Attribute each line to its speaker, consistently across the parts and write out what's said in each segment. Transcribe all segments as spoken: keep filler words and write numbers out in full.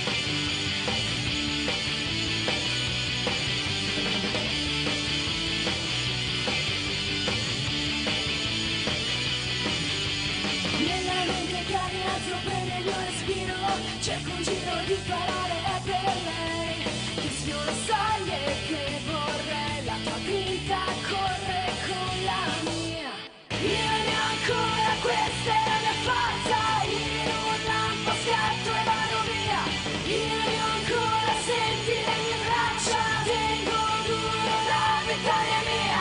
Speaker 1: Cerco un giro di parole per lei, che sfiora soglie che vorrei, la tua grinta corre con la mia. Io ne ho ancora, questa è la mia forza, in un lampo scatto e vado via. Io ne ho ancora, senti le mie braccia, tengo duro la vittoria mia.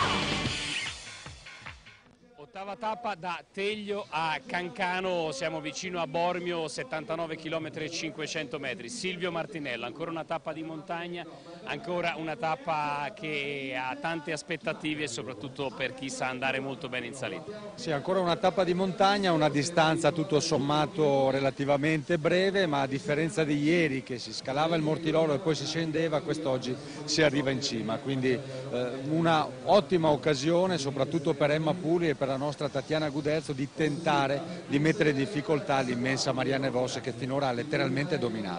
Speaker 2: Ottava tappa da Teglio a Cancano, siamo vicino a Bormio, settantanove chilometri e cinquecento metri. Silvio Martinello, ancora una tappa di montagna, ancora una tappa che ha tante aspettative e soprattutto per chi sa andare molto bene in salita.
Speaker 3: Sì, ancora una tappa di montagna, una distanza tutto sommato relativamente breve, ma a differenza di ieri che si scalava il Mortirolo e poi si scendeva, quest'oggi si arriva in cima, quindi eh, una ottima occasione soprattutto per Emma Puli e per la nostra Tatiana Guderzo di tentare di mettere in difficoltà l'immensa Marianne Vos che finora ha letteralmente dominato.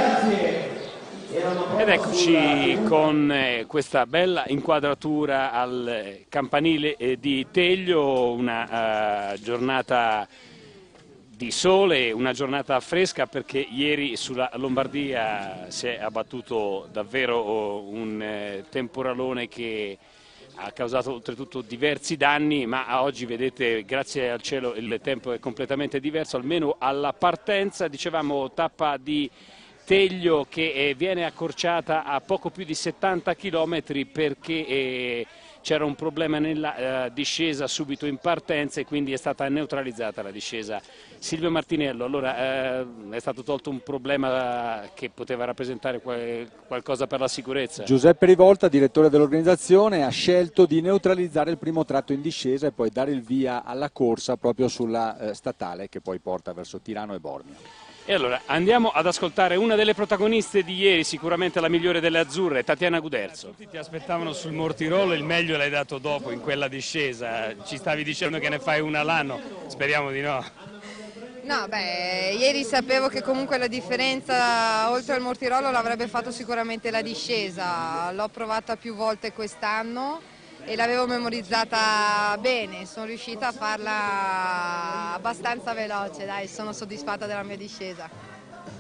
Speaker 2: Ed eccoci con questa bella inquadratura al campanile di Teglio, una uh, giornata di sole, una giornata fresca perché ieri sulla Lombardia si è abbattuto davvero un eh, temporalone che ha causato oltretutto diversi danni, ma oggi vedete grazie al cielo il tempo è completamente diverso, almeno alla partenza. Dicevamo tappa di Teglio che eh, viene accorciata a poco più di settanta chilometri perché eh, c'era un problema nella eh, discesa subito in partenza e quindi è stata neutralizzata la discesa. Silvio Martinello, allora eh, è stato tolto un problema che poteva rappresentare qual qualcosa per la sicurezza?
Speaker 4: Giuseppe Rivolta, direttore dell'organizzazione, ha scelto di neutralizzare il primo tratto in discesa e poi dare il via alla corsa proprio sulla eh, statale che poi porta verso Tirano e Bormio.
Speaker 2: E allora andiamo ad ascoltare una delle protagoniste di ieri, sicuramente la migliore delle azzurre, Tatiana Guderzo. Tutti ti aspettavano sul Mortirolo, il meglio l'hai dato dopo in quella discesa, ci stavi dicendo che ne fai una all'anno, speriamo di no.
Speaker 5: No, beh, ieri sapevo che comunque la differenza oltre al Mortirolo l'avrebbe fatto sicuramente la discesa, l'ho provata più volte quest'anno e l'avevo memorizzata bene, sono riuscita a farla abbastanza veloce, dai, sono soddisfatta della mia discesa.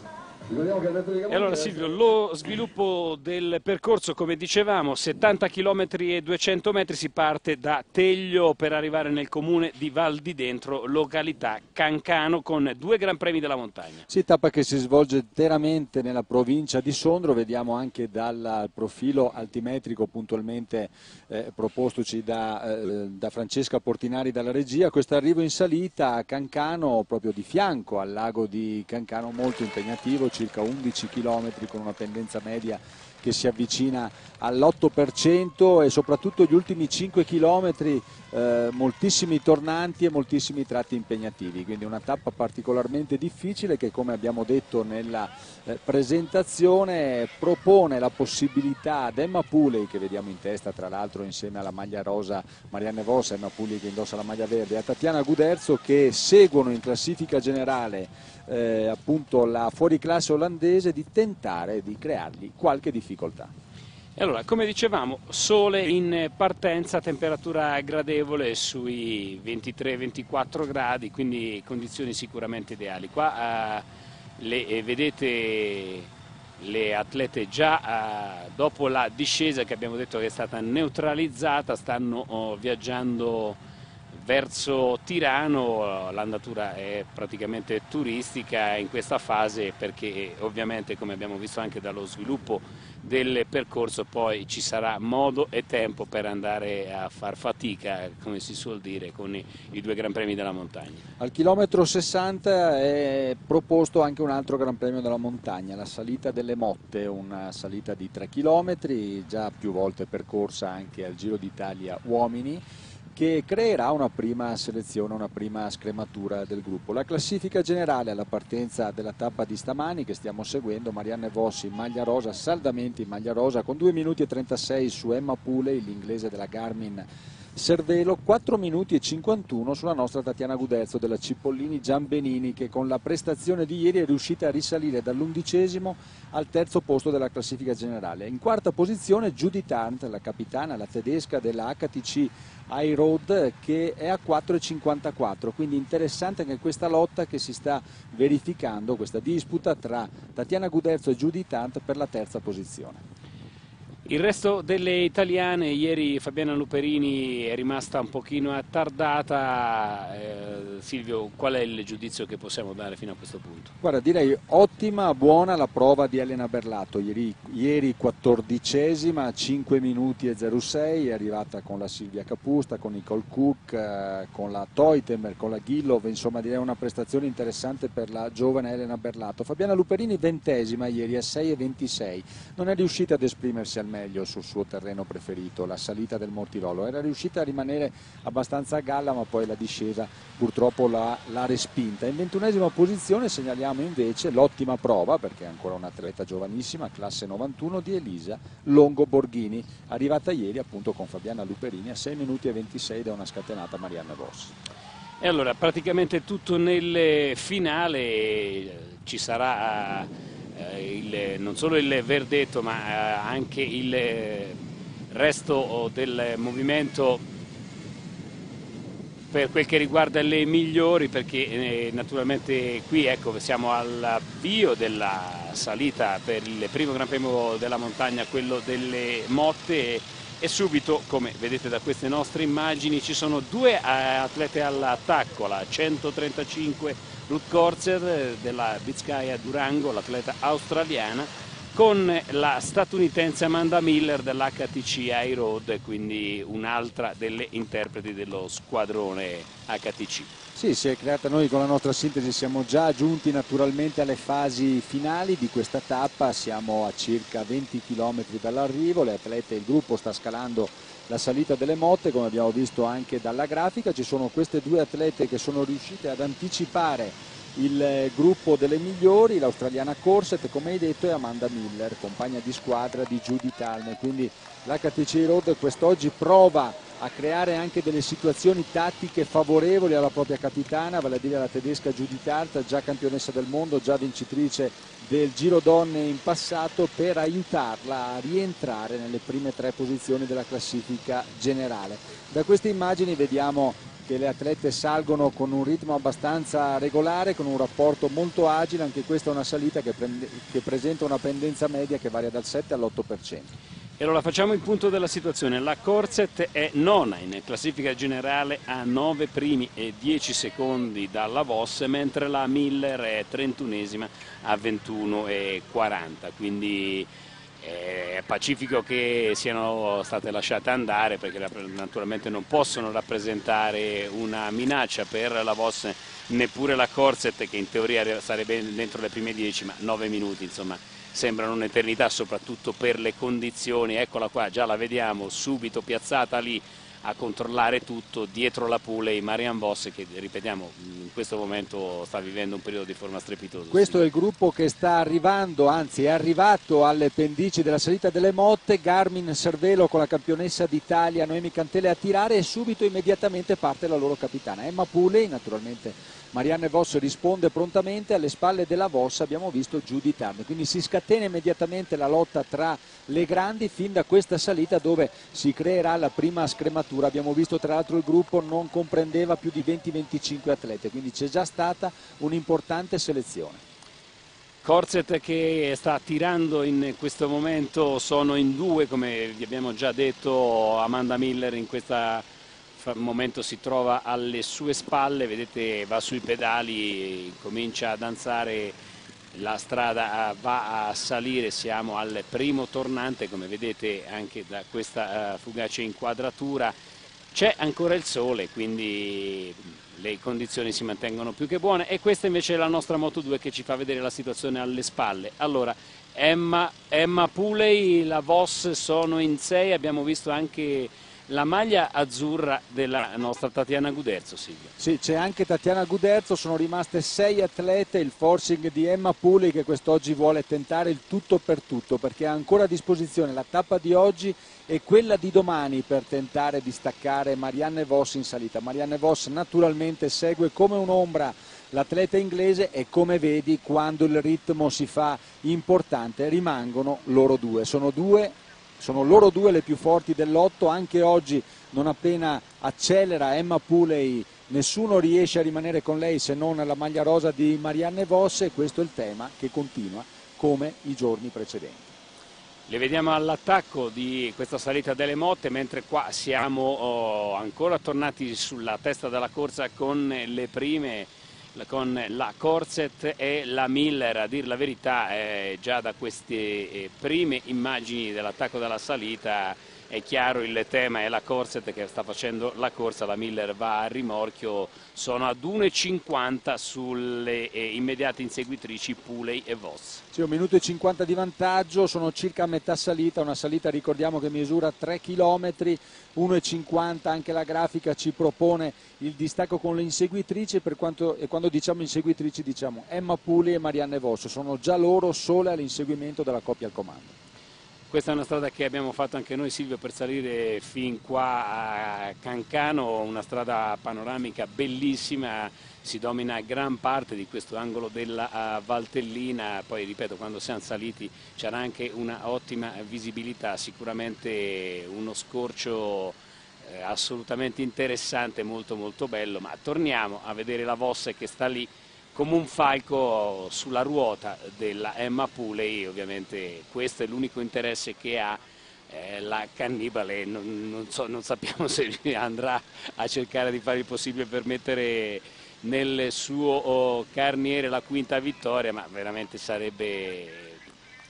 Speaker 2: E allora Silvio, lo sviluppo del percorso, come dicevamo, settanta chilometri e duecento metri, si parte da Teglio per arrivare nel comune di Val di Dentro, località Cancano, con due Gran Premi della montagna.
Speaker 4: Sì, tappa che si svolge interamente nella provincia di Sondrio, vediamo anche dal profilo altimetrico puntualmente eh, propostoci da, eh, da Francesca Portinari dalla regia, questo arrivo in salita a Cancano, proprio di fianco al lago di Cancano, molto impegnativo, circa undici chilometri con una pendenza media che si avvicina all'otto per cento e soprattutto gli ultimi cinque chilometri eh, moltissimi tornanti e moltissimi tratti impegnativi, quindi una tappa particolarmente difficile che, come abbiamo detto nella eh, presentazione, propone la possibilità ad Emma Puli, che vediamo in testa tra l'altro insieme alla maglia rosa Marianne Vos, Emma Puli che indossa la maglia verde, e a Tatiana Guderzo, che seguono in classifica generale Eh, appunto la fuoriclasse olandese, di tentare di creargli qualche difficoltà.
Speaker 2: E allora, come dicevamo, sole in partenza, temperatura gradevole sui ventitré ventiquattro gradi, quindi condizioni sicuramente ideali. Qua eh, le eh, vedete le atlete già eh, dopo la discesa che abbiamo detto che è stata neutralizzata, stanno oh, viaggiando verso Tirano. L'andatura è praticamente turistica in questa fase perché ovviamente, come abbiamo visto anche dallo sviluppo del percorso, poi ci sarà modo e tempo per andare a far fatica, come si suol dire, con i, i due Gran Premi della montagna.
Speaker 4: Al chilometro sessanta è proposto anche un altro Gran Premio della montagna, la salita delle Motte, una salita di tre chilometri, già più volte percorsa anche al Giro d'Italia uomini, che creerà una prima selezione, una prima scrematura del gruppo. La classifica generale alla partenza della tappa di stamani che stiamo seguendo: Marianne Vos in maglia rosa, saldamente in maglia rosa, con due minuti e trentasei su Emma Puli, l'inglese della Garmin Cervelo, quattro minuti e cinquantuno sulla nostra Tatiana Gudezzo della Cipollini Giambenini, che con la prestazione di ieri è riuscita a risalire dall'undicesimo al terzo posto della classifica generale. In quarta posizione Judith Arndt, la capitana, la tedesca della H T C High Road, che è a quattro e cinquantaquattro, quindi interessante anche questa lotta che si sta verificando, questa disputa tra Tatiana Gudezzo e Judith Arndt per la terza posizione.
Speaker 2: Il resto delle italiane, ieri Fabiana Luperini è rimasta un pochino attardata. eh, Silvio, qual è il giudizio che possiamo dare fino a questo punto?
Speaker 4: Guarda, direi ottima, buona la prova di Elena Berlato, ieri, ieri quattordicesima, cinque minuti e zero sei, è arrivata con la Silvia Capusta, con Nicole Cook, eh, con la Teutemer, con la Gillov, insomma direi una prestazione interessante per la giovane Elena Berlato. Fabiana Luperini ventesima ieri a sei e ventisei, non è riuscita ad esprimersi al meglio sul suo terreno preferito, la salita del Mortirolo, era riuscita a rimanere abbastanza a galla, ma poi la discesa purtroppo l'ha respinta. In ventunesima posizione segnaliamo invece l'ottima prova, perché è ancora un'atleta giovanissima, classe novantuno, di Elisa Longo Borghini, arrivata ieri appunto con Fabiana Luperini a sei minuti e ventisei da una scatenata Marianne Vos.
Speaker 2: E allora praticamente tutto nel finale, ci sarà Il, non solo il verdetto ma anche il resto del movimento per quel che riguarda le migliori, perché eh, naturalmente qui ecco siamo all'avvio della salita per il primo Gran Premio della montagna, quello delle motte, e subito, come vedete da queste nostre immagini, ci sono due atlete all'attacco, la centotrentacinque Ruth Korzer della Vizcaya Durango, l'atleta australiana, con la statunitense Amanda Miller dell'H T C High Road, quindi un'altra delle interpreti dello squadrone H T C.
Speaker 4: Sì, si è creata, noi con la nostra sintesi siamo già giunti naturalmente alle fasi finali di questa tappa, siamo a circa venti chilometri dall'arrivo, le atlete, il gruppo sta scalando la salita delle motte, come abbiamo visto anche dalla grafica. Ci sono queste due atlete che sono riuscite ad anticipare il gruppo delle migliori, l'australiana Corset, come hai detto, e Amanda Miller, compagna di squadra di Judith Arndt. Quindi l'H T C Road quest'oggi prova a creare anche delle situazioni tattiche favorevoli alla propria capitana, vale a dire la tedesca Judith Arndt, già campionessa del mondo, già vincitrice del Giro Donne in passato, per aiutarla a rientrare nelle prime tre posizioni della classifica generale. Da queste immagini vediamo che le atlete salgono con un ritmo abbastanza regolare, con un rapporto molto agile, anche questa è una salita che, prende, che presenta una pendenza media che varia dal sette all'otto per cento.
Speaker 2: E allora facciamo il punto della situazione. La Corset è nona in classifica generale a nove primi e dieci secondi dalla Vos, mentre la Miller è trentunesima a ventuno e quaranta, quindi è pacifico che siano state lasciate andare, perché naturalmente non possono rappresentare una minaccia per la Vos, neppure la Corset, che in teoria sarebbe dentro le prime dieci, ma nove minuti insomma sembrano un'eternità, soprattutto per le condizioni. Eccola qua, già la vediamo subito piazzata lì a controllare tutto, dietro la Pulei Marianne Vos, che ripetiamo in questo momento sta vivendo un periodo di forma strepitosa.
Speaker 4: Questo è il gruppo che sta arrivando, anzi è arrivato alle pendici della salita delle motte. Garmin Cervelo con la campionessa d'Italia Noemi Cantele a tirare, e subito immediatamente parte la loro capitana Emma Pulei. Naturalmente Marianne Vos risponde prontamente, alle spalle della Vos abbiamo visto Judith Arndt, quindi si scatena immediatamente la lotta tra le grandi fin da questa salita, dove si creerà la prima scrematura. Abbiamo visto tra l'altro il gruppo non comprendeva più di venti venticinque atlete, quindi c'è già stata un'importante selezione.
Speaker 2: Corset che sta tirando in questo momento, sono in due, come vi abbiamo già detto. Amanda Miller in questo momento si trova alle sue spalle, vedete, va sui pedali, comincia a danzare, la strada va a salire, siamo al primo tornante, come vedete anche da questa fugace inquadratura. C'è ancora il sole, quindi le condizioni si mantengono più che buone, e questa invece è la nostra Moto due che ci fa vedere la situazione alle spalle. Allora, Emma, Emma Pulei, la Vos sono in sei, abbiamo visto anche la maglia azzurra della nostra Tatiana Guderzo, Silvio.
Speaker 4: Sì, c'è anche Tatiana Guderzo, sono rimaste sei atlete, il forcing di Emma Pooley che quest'oggi vuole tentare il tutto per tutto perché ha ancora a disposizione la tappa di oggi e quella di domani per tentare di staccare Marianne Vos in salita. Marianne Vos naturalmente segue come un'ombra l'atleta inglese e come vedi quando il ritmo si fa importante rimangono loro due, sono due, sono loro due le più forti del lotto, anche oggi non appena accelera Emma Pooley nessuno riesce a rimanere con lei se non la maglia rosa di Marianne Vos e questo è il tema che continua come i giorni precedenti.
Speaker 2: Le vediamo all'attacco di questa salita delle Motte, mentre qua siamo oh, ancora tornati sulla testa della corsa con le prime, con la Corset e la Miller. A dir la verità, eh, già da queste eh, prime immagini dell'attacco della salita è chiaro il tema, è la Corset che sta facendo la corsa, la Miller va a rimorchio, sono ad uno e cinquanta sulle eh, immediate inseguitrici Pooley e Vos.
Speaker 4: Sì, un minuto e cinquanta di vantaggio, sono circa a metà salita, una salita ricordiamo che misura tre chilometri, uno e cinquanta, anche la grafica ci propone il distacco con le inseguitrici, per quanto, e quando diciamo inseguitrici diciamo Emma Pooley e Marianne Vos, sono già loro sole all'inseguimento della coppia al comando.
Speaker 2: Questa è una strada che abbiamo fatto anche noi, Silvio, per salire fin qua a Cancano, una strada panoramica bellissima, si domina gran parte di questo angolo della Valtellina, poi ripeto quando siamo saliti c'era anche una ottima visibilità, sicuramente uno scorcio eh, assolutamente interessante, molto molto bello, ma torniamo a vedere la Vos che sta lì come un falco sulla ruota della Emma Pooley, ovviamente questo è l'unico interesse che ha eh, la Cannibale, non, non, so, non sappiamo se andrà a cercare di fare il possibile per mettere nel suo oh, carniere la quinta vittoria, ma veramente sarebbe,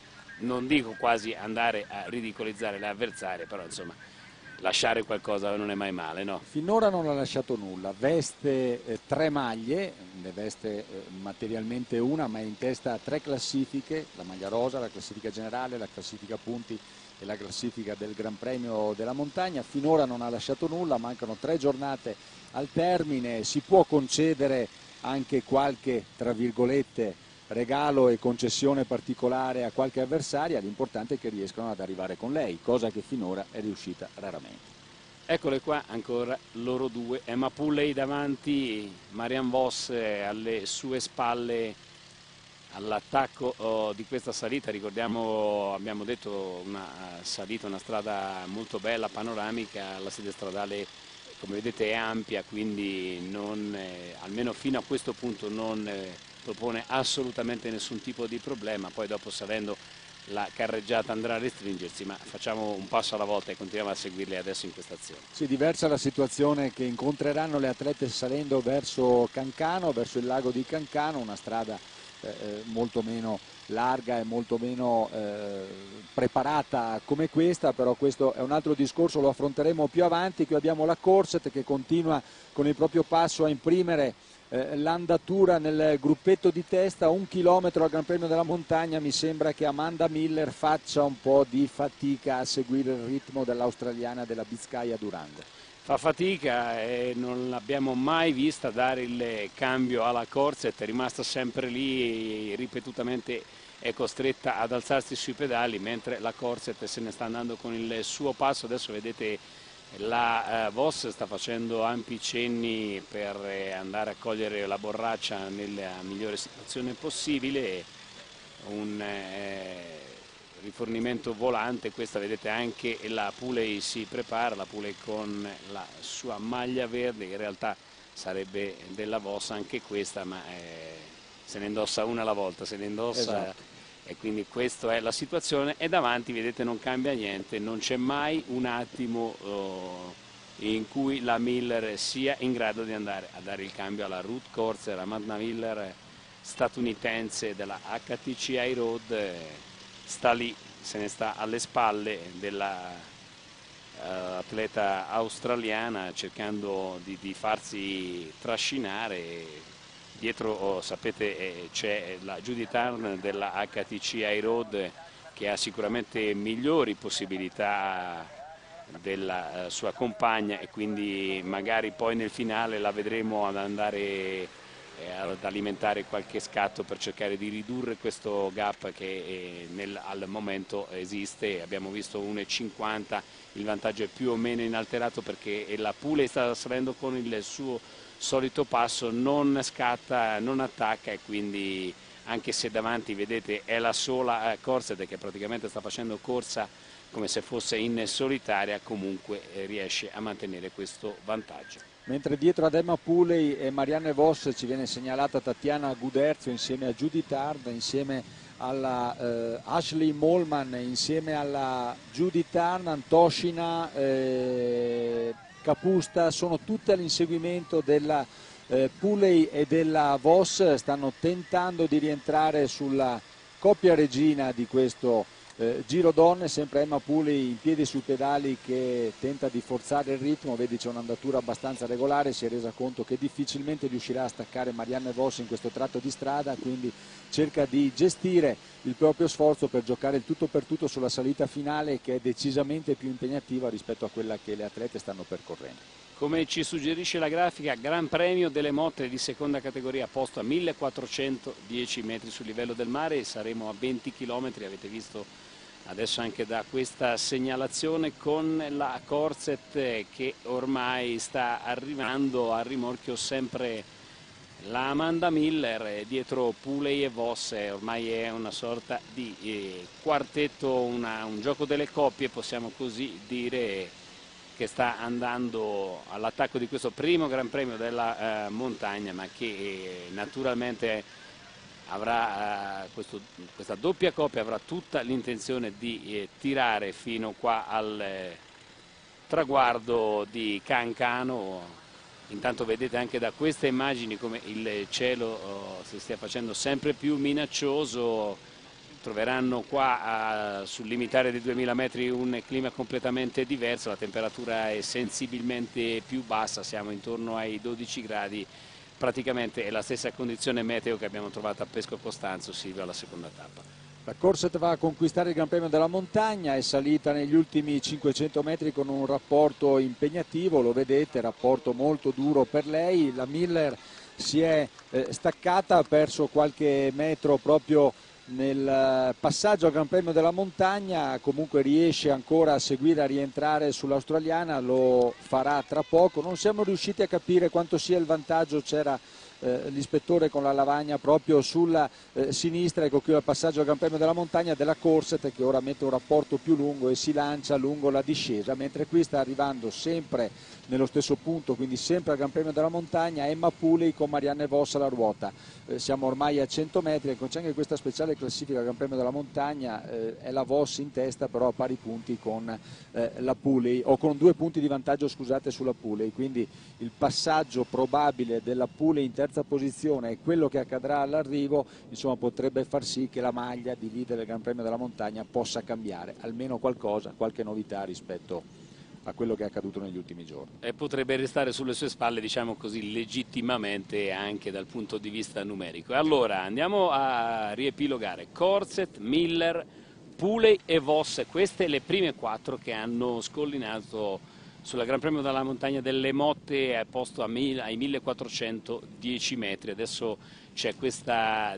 Speaker 2: non dico quasi andare a ridicolizzare le avversarie, però insomma lasciare qualcosa non è mai male, no?
Speaker 4: Finora non ha lasciato nulla, veste eh, tre maglie, ne veste eh, materialmente una, ma è in testa a tre classifiche, la maglia rosa, la classifica generale, la classifica punti e la classifica del Gran Premio della Montagna. Finora non ha lasciato nulla, mancano tre giornate al termine, si può concedere anche qualche, tra virgolette, regalo e concessione particolare a qualche avversaria, l'importante è che riescano ad arrivare con lei, cosa che finora è riuscita raramente.
Speaker 2: Eccole qua ancora loro due, Emma Pooley davanti, Marianne Vos alle sue spalle all'attacco oh, di questa salita. Ricordiamo, abbiamo detto, una salita, una strada molto bella, panoramica, la sede stradale come vedete è ampia, quindi non, eh, almeno fino a questo punto non eh, propone assolutamente nessun tipo di problema, poi dopo salendo la carreggiata andrà a restringersi, ma facciamo un passo alla volta e continuiamo a seguirle adesso in questa azione.
Speaker 4: Sì, diversa la situazione che incontreranno le atlete salendo verso Cancano, verso il lago di Cancano, una strada eh, molto meno larga e molto meno eh, preparata come questa, però questo è un altro discorso, lo affronteremo più avanti. Qui abbiamo la Corset che continua con il proprio passo a imprimere eh, l'andatura nel gruppetto di testa, un chilometro al Gran Premio della Montagna. Mi sembra che Amanda Miller faccia un po' di fatica a seguire il ritmo dell'australiana della Bizkaia Durand.
Speaker 2: Fa fatica e non l'abbiamo mai vista dare il cambio alla Corset, è rimasta sempre lì, ripetutamente è costretta ad alzarsi sui pedali, mentre la Corset se ne sta andando con il suo passo. Adesso vedete la eh, Vos sta facendo ampi cenni per eh, andare a cogliere la borraccia nella migliore situazione possibile, un eh, rifornimento volante. Questa vedete anche la Pooley si prepara, la Pooley con la sua maglia verde, in realtà sarebbe della Vos anche questa, ma eh, se ne indossa una alla volta, se ne indossa, esatto. E quindi questa è la situazione, e davanti vedete non cambia niente, non c'è mai un attimo oh, in cui la Miller sia in grado di andare a dare il cambio alla Ruth Corser, Amanda Miller statunitense della H T C High Road, eh, sta lì, se ne sta alle spalle della uh, atleta australiana cercando di, di farsi trascinare. Dietro oh, sapete eh, c'è la Judith Arn della H T C High Road che ha sicuramente migliori possibilità della eh, sua compagna, e quindi magari poi nel finale la vedremo ad andare eh, ad alimentare qualche scatto per cercare di ridurre questo gap che eh, nel, al momento esiste. Abbiamo visto uno e cinquanta, il vantaggio è più o meno inalterato perché la Pulei sta salendo con il suo solito passo, non scatta, non attacca, e quindi anche se davanti vedete è la sola eh, Corset che praticamente sta facendo corsa come se fosse in solitaria, comunque eh, riesce a mantenere questo vantaggio.
Speaker 4: Mentre dietro ad Emma Pulei e Marianne Vos ci viene segnalata Tatiana Guderzio insieme a Judith Hard, insieme alla eh, Ashley Molman, insieme alla Judith Hard, Antoshina, eh, Capusta, sono tutte all'inseguimento della eh, Pulei e della Vos, stanno tentando di rientrare sulla coppia regina di questo Eh, Giro donne, sempre Emma Pulei in piedi sui pedali che tenta di forzare il ritmo, vedi c'è un'andatura abbastanza regolare, si è resa conto che difficilmente riuscirà a staccare Marianne Vos in questo tratto di strada, quindi cerca di gestire il proprio sforzo per giocare il tutto per tutto sulla salita finale, che è decisamente più impegnativa rispetto a quella che le atlete stanno percorrendo.
Speaker 2: Come ci suggerisce la grafica, Gran Premio delle motte di seconda categoria, posto a millequattrocentodieci metri sul livello del mare, saremo a venti chilometri, avete visto adesso anche da questa segnalazione, con la Corset che ormai sta arrivando a rimorchio sempre la Amanda Miller, dietro Pulei e Vos, ormai è una sorta di eh, quartetto, una, un gioco delle coppie, possiamo così dire, che sta andando all'attacco di questo primo Gran Premio della eh, montagna, ma che eh, naturalmente avrà eh, questo, questa doppia coppia avrà tutta l'intenzione di eh, tirare fino qua al eh, traguardo di Cancano. Intanto vedete anche da queste immagini come il cielo oh, si stia facendo sempre più minaccioso. Troveranno qua eh, sul limitare di duemila metri un clima completamente diverso, la temperatura è sensibilmente più bassa, siamo intorno ai dodici gradi. Praticamente è la stessa condizione meteo che abbiamo trovato a Pesco Costanzo, Silvio, alla seconda tappa.
Speaker 4: La Corset va a conquistare il Gran Premio della montagna, è salita negli ultimi cinquecento metri con un rapporto impegnativo, lo vedete, rapporto molto duro per lei. La Miller si è eh, staccata, ha perso qualche metro proprio nel passaggio al Gran Premio della montagna, comunque riesce ancora a seguire, a rientrare sull'australiana, lo farà tra poco. Non siamo riusciti a capire quanto sia il vantaggio, c'era eh, l'ispettore con la lavagna proprio sulla eh, sinistra, ecco qui il passaggio al Gran Premio della montagna della Corset, che ora mette un rapporto più lungo e si lancia lungo la discesa, mentre qui sta arrivando sempre nello stesso punto, quindi sempre al Gran Premio della montagna, Emma Pulei con Marianne Vos alla ruota. Eh, siamo ormai a cento metri, ecco, c'è anche questa speciale classifica al Gran Premio della montagna, eh, è la Vos in testa però a pari punti con eh, la Pulei, o con due punti di vantaggio, scusate, sulla Pulei, quindi il passaggio probabile della Pulei in terza posizione e quello che accadrà all'arrivo, insomma, potrebbe far sì che la maglia di leader del Gran Premio della montagna possa cambiare, almeno qualcosa, qualche novità rispetto a quello che è accaduto negli ultimi giorni.
Speaker 2: E potrebbe restare sulle sue spalle, diciamo così, legittimamente anche dal punto di vista numerico. E allora andiamo a riepilogare. Corset, Miller, Pulei e Vos, queste le prime quattro che hanno scollinato sulla Gran Premio della montagna delle motte a posto a mille, ai millequattrocentodieci metri. Adesso c'è questa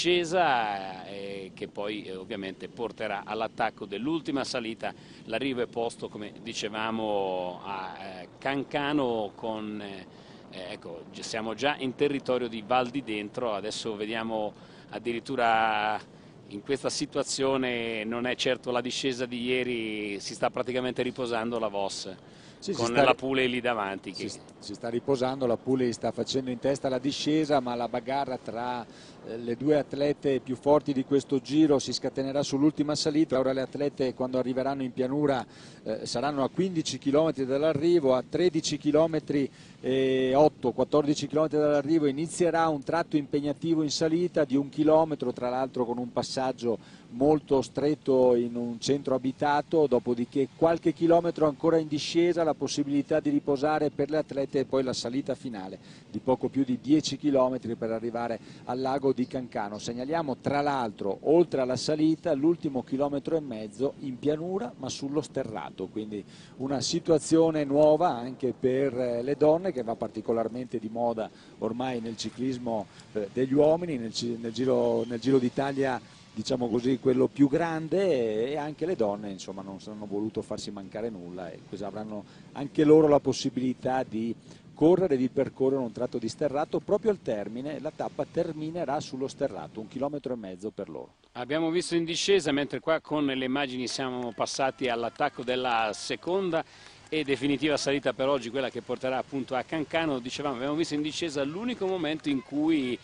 Speaker 2: discesa eh, che poi eh, ovviamente porterà all'attacco dell'ultima salita. L'arrivo è posto, come dicevamo, a eh, Cancano con eh, ecco, siamo già in territorio di Val di Dentro. Adesso vediamo addirittura in questa situazione, non è certo la discesa di ieri, si sta praticamente riposando la Vos. Sì, con sta, la Pulei lì davanti. Che...
Speaker 4: Si, si sta riposando, la Pulei sta facendo in testa la discesa, ma la bagarra tra eh, le due atlete più forti di questo giro si scatenerà sull'ultima salita. Ora le atlete, quando arriveranno in pianura, eh, saranno a quindici chilometri dall'arrivo, a tredici chilometri e otto, quattordici chilometri dall'arrivo inizierà un tratto impegnativo in salita di un chilometro, tra l'altro con un passaggio molto stretto in un centro abitato, dopodiché qualche chilometro ancora in discesa, la possibilità di riposare per le atlete e poi la salita finale di poco più di dieci chilometri per arrivare al lago di Cancano. Segnaliamo tra l'altro, oltre alla salita, l'ultimo chilometro e mezzo in pianura ma sullo sterrato, quindi una situazione nuova anche per le donne, che va particolarmente di moda ormai nel ciclismo eh, degli uomini, nel, nel Giro, nel Giro d'Italia, diciamo così, quello più grande, e anche le donne insomma non hanno voluto farsi mancare nulla e così avranno anche loro la possibilità di correre, di percorrere un tratto di sterrato proprio al termine. La tappa terminerà sullo sterrato, un chilometro e mezzo per loro.
Speaker 2: Abbiamo visto in discesa, mentre qua con le immagini siamo passati all'attacco della seconda e definitiva salita per oggi, quella che porterà appunto a Cancano. Dicevamo, abbiamo visto in discesa l'unico momento in cui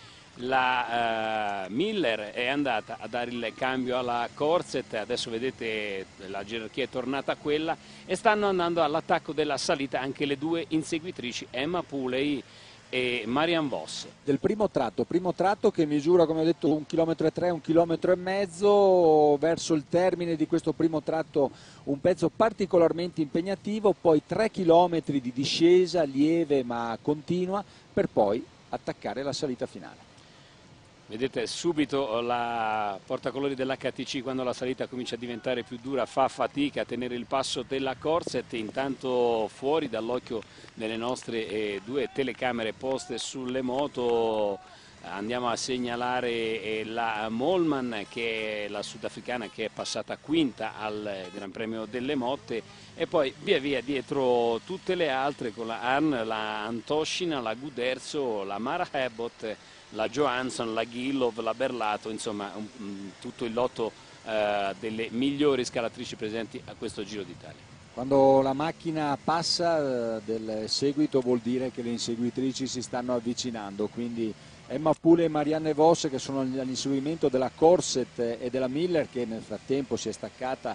Speaker 2: la uh, Miller è andata a dare il cambio alla Corset. Adesso vedete la gerarchia è tornata a quella e stanno andando all'attacco della salita anche le due inseguitrici, Emma Pooley e Marianne Vos.
Speaker 4: Del primo tratto, primo tratto che misura, come ho detto, un chilometro e tre, un chilometro e mezzo. Verso il termine di questo primo tratto un pezzo particolarmente impegnativo, poi tre chilometri di discesa lieve ma continua, per poi attaccare la salita finale.
Speaker 2: Vedete subito la portacolori dell'H T C, quando la salita comincia a diventare più dura fa fatica a tenere il passo della Corset. Intanto fuori dall'occhio delle nostre eh, due telecamere poste sulle moto andiamo a segnalare eh, la Mollman, che è la sudafricana, che è passata quinta al Gran Premio delle Motte, e poi via via dietro tutte le altre con la Arn, la Antoshina, la Guderzo, la Mara Abbott, la Johansson, la Gillov, la Berlato, insomma un, un, tutto il lotto eh, delle migliori scalatrici presenti a questo Giro d'Italia.
Speaker 4: Quando la macchina passa eh, del seguito vuol dire che le inseguitrici si stanno avvicinando, quindi Emma Pooley e Marianne Vos, che sono all'inseguimento della Corset e della Miller, che nel frattempo si è staccata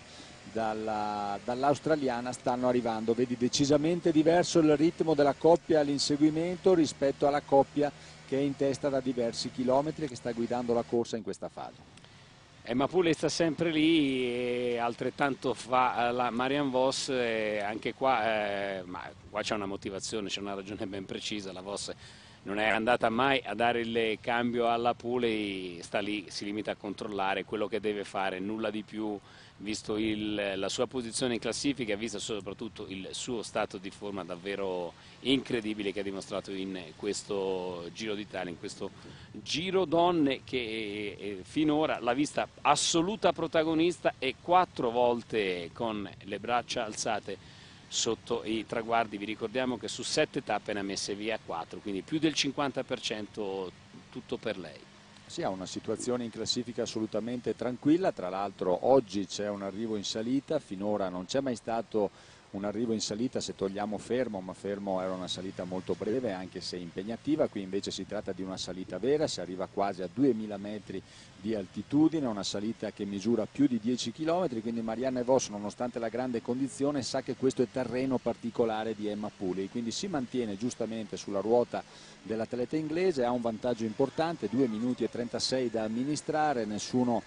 Speaker 4: dalla, dall'australiana, stanno arrivando. Vedi decisamente diverso il ritmo della coppia all'inseguimento rispetto alla coppia che è in testa da diversi chilometri e che sta guidando la corsa in questa fase.
Speaker 2: Emma Pooley sta sempre lì e altrettanto fa la Marianne Vos, eh, anche qua, eh, ma qua c'è una motivazione, c'è una ragione ben precisa. La Vos non è andata mai a dare il cambio alla Pooley, sta lì, si limita a controllare quello che deve fare, nulla di più, visto il, la sua posizione in classifica, visto soprattutto il suo stato di forma davvero incredibile che ha dimostrato in questo Giro d'Italia, in questo Giro Donne, che eh, finora l'ha vista assoluta protagonista e quattro volte con le braccia alzate sotto i traguardi. Vi ricordiamo che su sette tappe ne ha messe via quattro, quindi più del cinquanta per cento tutto per lei.
Speaker 4: Si ha una situazione in classifica assolutamente tranquilla, tra l'altro oggi c'è un arrivo in salita, finora non c'è mai stato un arrivo in salita se togliamo Fermo, ma Fermo era una salita molto breve anche se impegnativa. Qui invece si tratta di una salita vera, si arriva quasi a duemila metri di altitudine, una salita che misura più di dieci chilometri, quindi Marianne Vos, nonostante la grande condizione, sa che questo è terreno particolare di Emma Pooley, quindi si mantiene giustamente sulla ruota dell'atleta inglese, ha un vantaggio importante, due minuti e trentasei da amministrare, nessuno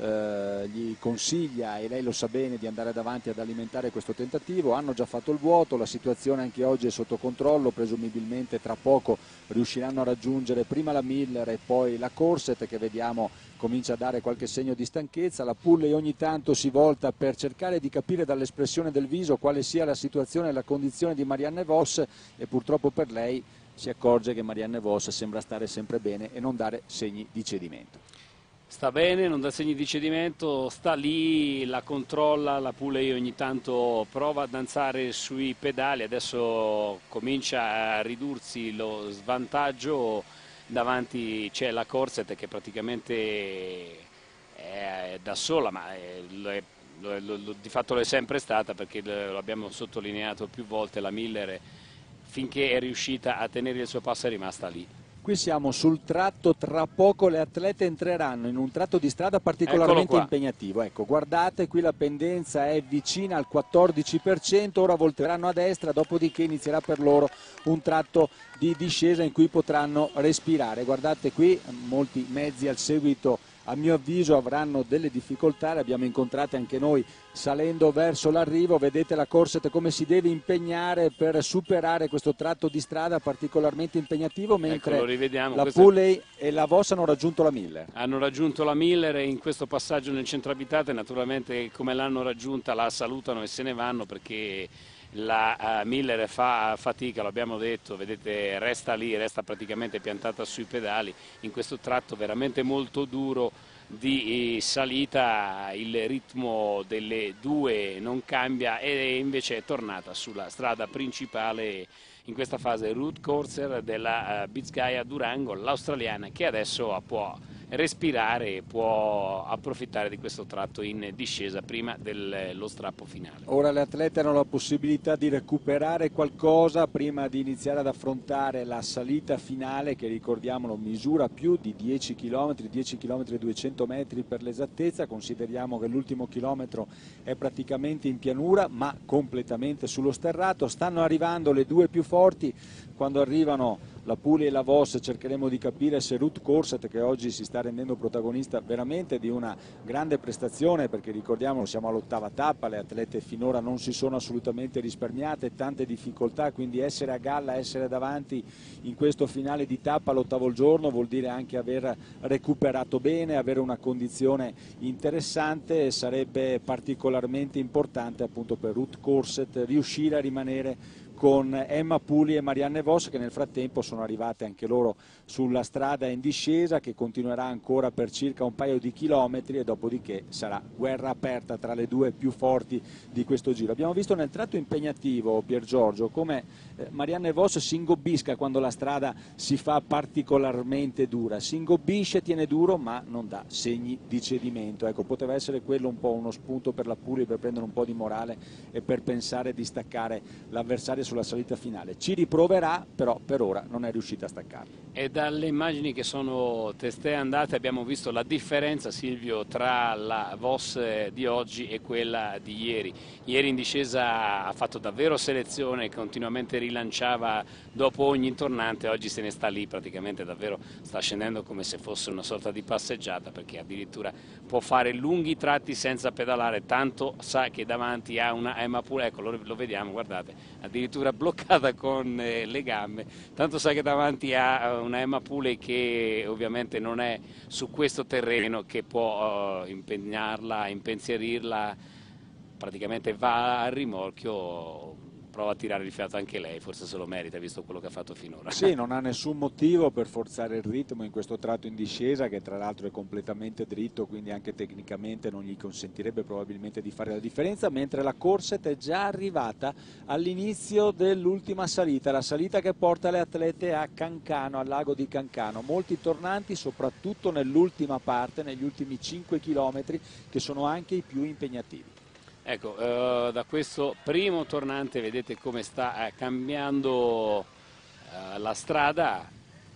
Speaker 4: eh, gli consiglia, e lei lo sa bene, di andare davanti ad alimentare questo tentativo. Hanno già fatto il vuoto, la situazione anche oggi è sotto controllo, presumibilmente tra poco riusciranno a raggiungere prima la Miller e poi la Corset, che vediamo comincia a dare qualche segno di stanchezza. La Pooley ogni tanto si volta per cercare di capire dall'espressione del viso quale sia la situazione e la condizione di Marianne Vos, e purtroppo per lei si accorge che Marianne Vos sembra stare sempre bene e non dare segni di cedimento.
Speaker 2: Sta bene, non dà segni di cedimento, sta lì, la controlla, la Pooley ogni tanto prova a danzare sui pedali, adesso comincia a ridursi lo svantaggio. Davanti c'è la Corset che praticamente è da sola, ma è, è, lo, lo, di fatto lo è sempre stata, perché lo abbiamo sottolineato più volte, la Miller finché è riuscita a tenere il suo passo è rimasta lì.
Speaker 4: Qui siamo sul tratto, tra poco le atlete entreranno in un tratto di strada particolarmente impegnativo. Ecco, guardate, qui la pendenza è vicina al quattordici per cento, ora volteranno a destra, dopodiché inizierà per loro un tratto di discesa in cui potranno respirare. Guardate qui, molti mezzi al seguito a mio avviso avranno delle difficoltà, le abbiamo incontrate anche noi salendo verso l'arrivo. Vedete la Corset come si deve impegnare per superare questo tratto di strada particolarmente impegnativo, mentre
Speaker 2: ecco,
Speaker 4: la Pooley e la Voss hanno raggiunto la Miller.
Speaker 2: Hanno raggiunto la Miller in questo passaggio nel centro abitato, e naturalmente come l'hanno raggiunta la salutano e se ne vanno, perché la uh, Miller fa fatica, lo abbiamo detto, vedete, resta lì, resta praticamente piantata sui pedali in questo tratto veramente molto duro di salita. Il ritmo delle due non cambia e invece è tornata sulla strada principale in questa fase Ruth Corser della uh, Bizkaia Durango, l'australiana, che adesso può respirare e può approfittare di questo tratto in discesa prima dello strappo finale.
Speaker 4: Ora le atlete hanno la possibilità di recuperare qualcosa prima di iniziare ad affrontare la salita finale, che ricordiamolo misura più di dieci chilometri, dieci chilometri e duecento metri per l'esattezza. Consideriamo che l'ultimo chilometro è praticamente in pianura ma completamente sullo sterrato. Stanno arrivando le due più forti. Quando arrivano la Pooley e la Voss cercheremo di capire se Ruth Corset, che oggi si sta rendendo protagonista veramente di una grande prestazione, perché ricordiamolo siamo all'ottava tappa, le atlete finora non si sono assolutamente risparmiate, tante difficoltà, quindi essere a galla, essere davanti in questo finale di tappa all'ottavo giorno vuol dire anche aver recuperato bene, avere una condizione interessante, e sarebbe particolarmente importante appunto per Ruth Corset riuscire a rimanere con Emma Pooley e Marianne Voss, che nel frattempo sono arrivate anche loro sulla strada in discesa, che continuerà ancora per circa un paio di chilometri, e dopodiché sarà guerra aperta tra le due più forti di questo giro. Abbiamo visto nel tratto impegnativo, Pier Giorgio, come Marianne Voss si ingobbisca quando la strada si fa particolarmente dura, si ingobbisce, tiene duro ma non dà segni di cedimento. Ecco, poteva essere quello un po' uno spunto per la Pooley per prendere un po' di morale e per pensare di staccare l'avversario sulla salita finale. Ci riproverà, però per ora non è riuscita a staccarlo.
Speaker 2: E dalle immagini che sono testé andate abbiamo visto la differenza, Silvio, tra la Voss di oggi e quella di ieri. Ieri in discesa ha fatto davvero selezione, continuamente rilanciava dopo ogni tornante, oggi se ne sta lì praticamente, davvero sta scendendo come se fosse una sorta di passeggiata, perché addirittura può fare lunghi tratti senza pedalare, tanto sa che davanti ha una Emma Pooley, ecco lo, lo vediamo, guardate, addirittura bloccata con eh, le gambe, tanto sa che davanti ha una Emma Pooley che ovviamente non è su questo terreno, che può uh, impegnarla, impensierirla, praticamente va a rimorchio, prova a tirare il fiato anche lei, forse se lo merita visto quello che ha fatto finora.
Speaker 4: Sì, non ha nessun motivo per forzare il ritmo in questo tratto in discesa, che tra l'altro è completamente dritto, quindi anche tecnicamente non gli consentirebbe probabilmente di fare la differenza, mentre la Corset è già arrivata all'inizio dell'ultima salita, la salita che porta le atlete a Cancano, al lago di Cancano. Molti tornanti, soprattutto nell'ultima parte, negli ultimi cinque chilometri, che sono anche i più impegnativi.
Speaker 2: Ecco, eh, da questo primo tornante vedete come sta eh, cambiando eh, la strada.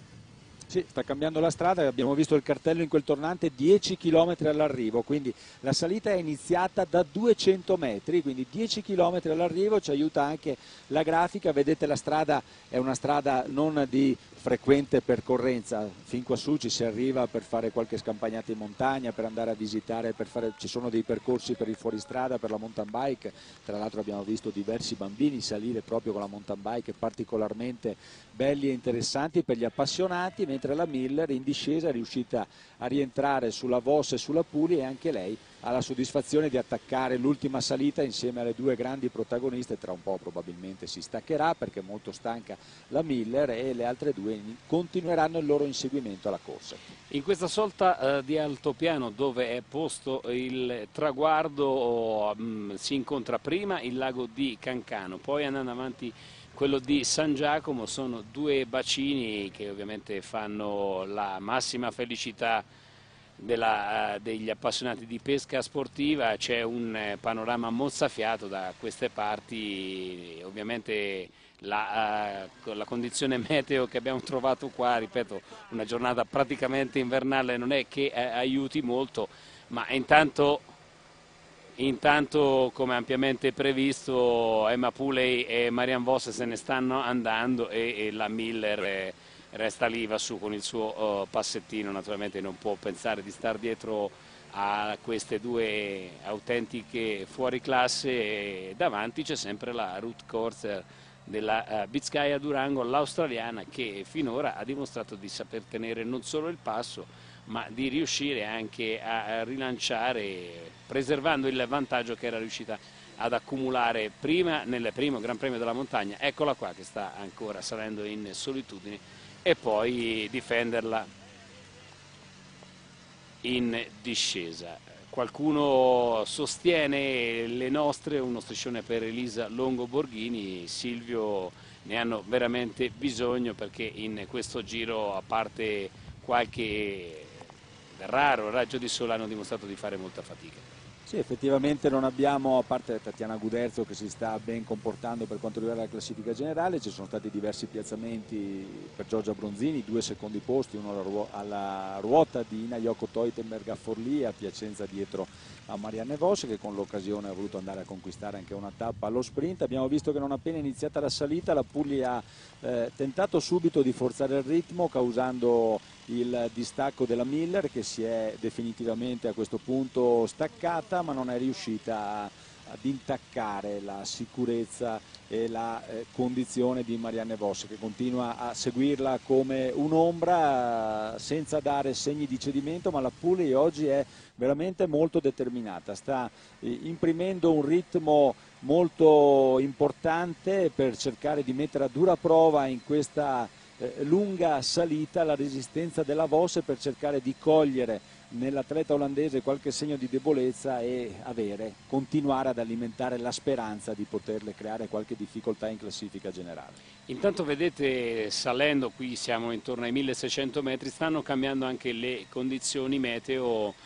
Speaker 4: Sì, sta cambiando la strada, abbiamo visto il cartello in quel tornante, dieci chilometri all'arrivo, quindi la salita è iniziata da duecento metri, quindi dieci chilometri all'arrivo, ci aiuta anche la grafica, vedete la strada è una strada non di frequente percorrenza, fin quassù ci si arriva per fare qualche scampagnata in montagna, per andare a visitare, per fare, ci sono dei percorsi per il fuoristrada, per la mountain bike, tra l'altro abbiamo visto diversi bambini salire proprio con la mountain bike, particolarmente belli e interessanti per gli appassionati, mentre la Miller in discesa è riuscita a rientrare sulla Voss e sulla Pooley, e anche lei ha la soddisfazione di attaccare l'ultima salita insieme alle due grandi protagoniste. Tra un po' probabilmente si staccherà perché è molto stanca la Miller, e le altre due continueranno il loro inseguimento alla corsa.
Speaker 2: In questa sorta eh, di altopiano dove è posto il traguardo mh, si incontra prima il lago di Cancano, poi andando avanti quello di San Giacomo. Sono due bacini che ovviamente fanno la massima felicità della, uh, degli appassionati di pesca sportiva. C'è un eh, panorama mozzafiato da queste parti, ovviamente la, uh, la condizione meteo che abbiamo trovato qua, ripeto, una giornata praticamente invernale, non è che eh, aiuti molto, ma intanto Intanto, come ampiamente previsto, Emma Pooley e Marianne Vos se ne stanno andando e, e la Miller eh, resta lì, va su con il suo uh, passettino. Naturalmente non può pensare di star dietro a queste due autentiche fuoriclasse, e davanti c'è sempre la Ruth Corser della uh, Bizkaia Durango, l'australiana, che finora ha dimostrato di saper tenere non solo il passo ma di riuscire anche a rilanciare, preservando il vantaggio che era riuscita ad accumulare prima nel primo Gran Premio della Montagna. Eccola qua che sta ancora salendo in solitudine, e poi difenderla in discesa. Qualcuno sostiene le nostre, uno striscione per Elisa Longo Borghini. Silvio, ne hanno veramente bisogno, perché in questo giro, a parte qualche raro raggio di sole, hanno dimostrato di fare molta fatica.
Speaker 4: Sì, effettivamente non abbiamo, a parte Tatiana Guderzo che si sta ben comportando per quanto riguarda la classifica generale, ci sono stati diversi piazzamenti per Giorgia Bronzini, due secondi posti, uno alla, ruo alla ruota di Ina Yoko Teutenberg a Forlì, a Piacenza dietro a Marianne Vos, che con l'occasione ha voluto andare a conquistare anche una tappa allo sprint. Abbiamo visto che non appena iniziata la salita la Puglia ha eh, tentato subito di forzare il ritmo, causando il distacco della Miller, che si è definitivamente a questo punto staccata, ma non è riuscita a, ad intaccare la sicurezza e la eh, condizione di Marianne Vos, che continua a seguirla come un'ombra, senza dare segni di cedimento. Ma la Puglia oggi è veramente molto determinata, sta eh, imprimendo un ritmo molto importante per cercare di mettere a dura prova in questa eh, lunga salita la resistenza della Vos, per cercare di cogliere nell'atleta olandese qualche segno di debolezza e avere, continuare ad alimentare la speranza di poterle creare qualche difficoltà in classifica generale.
Speaker 2: Intanto vedete, salendo, qui siamo intorno ai milleseicento metri, stanno cambiando anche le condizioni meteo.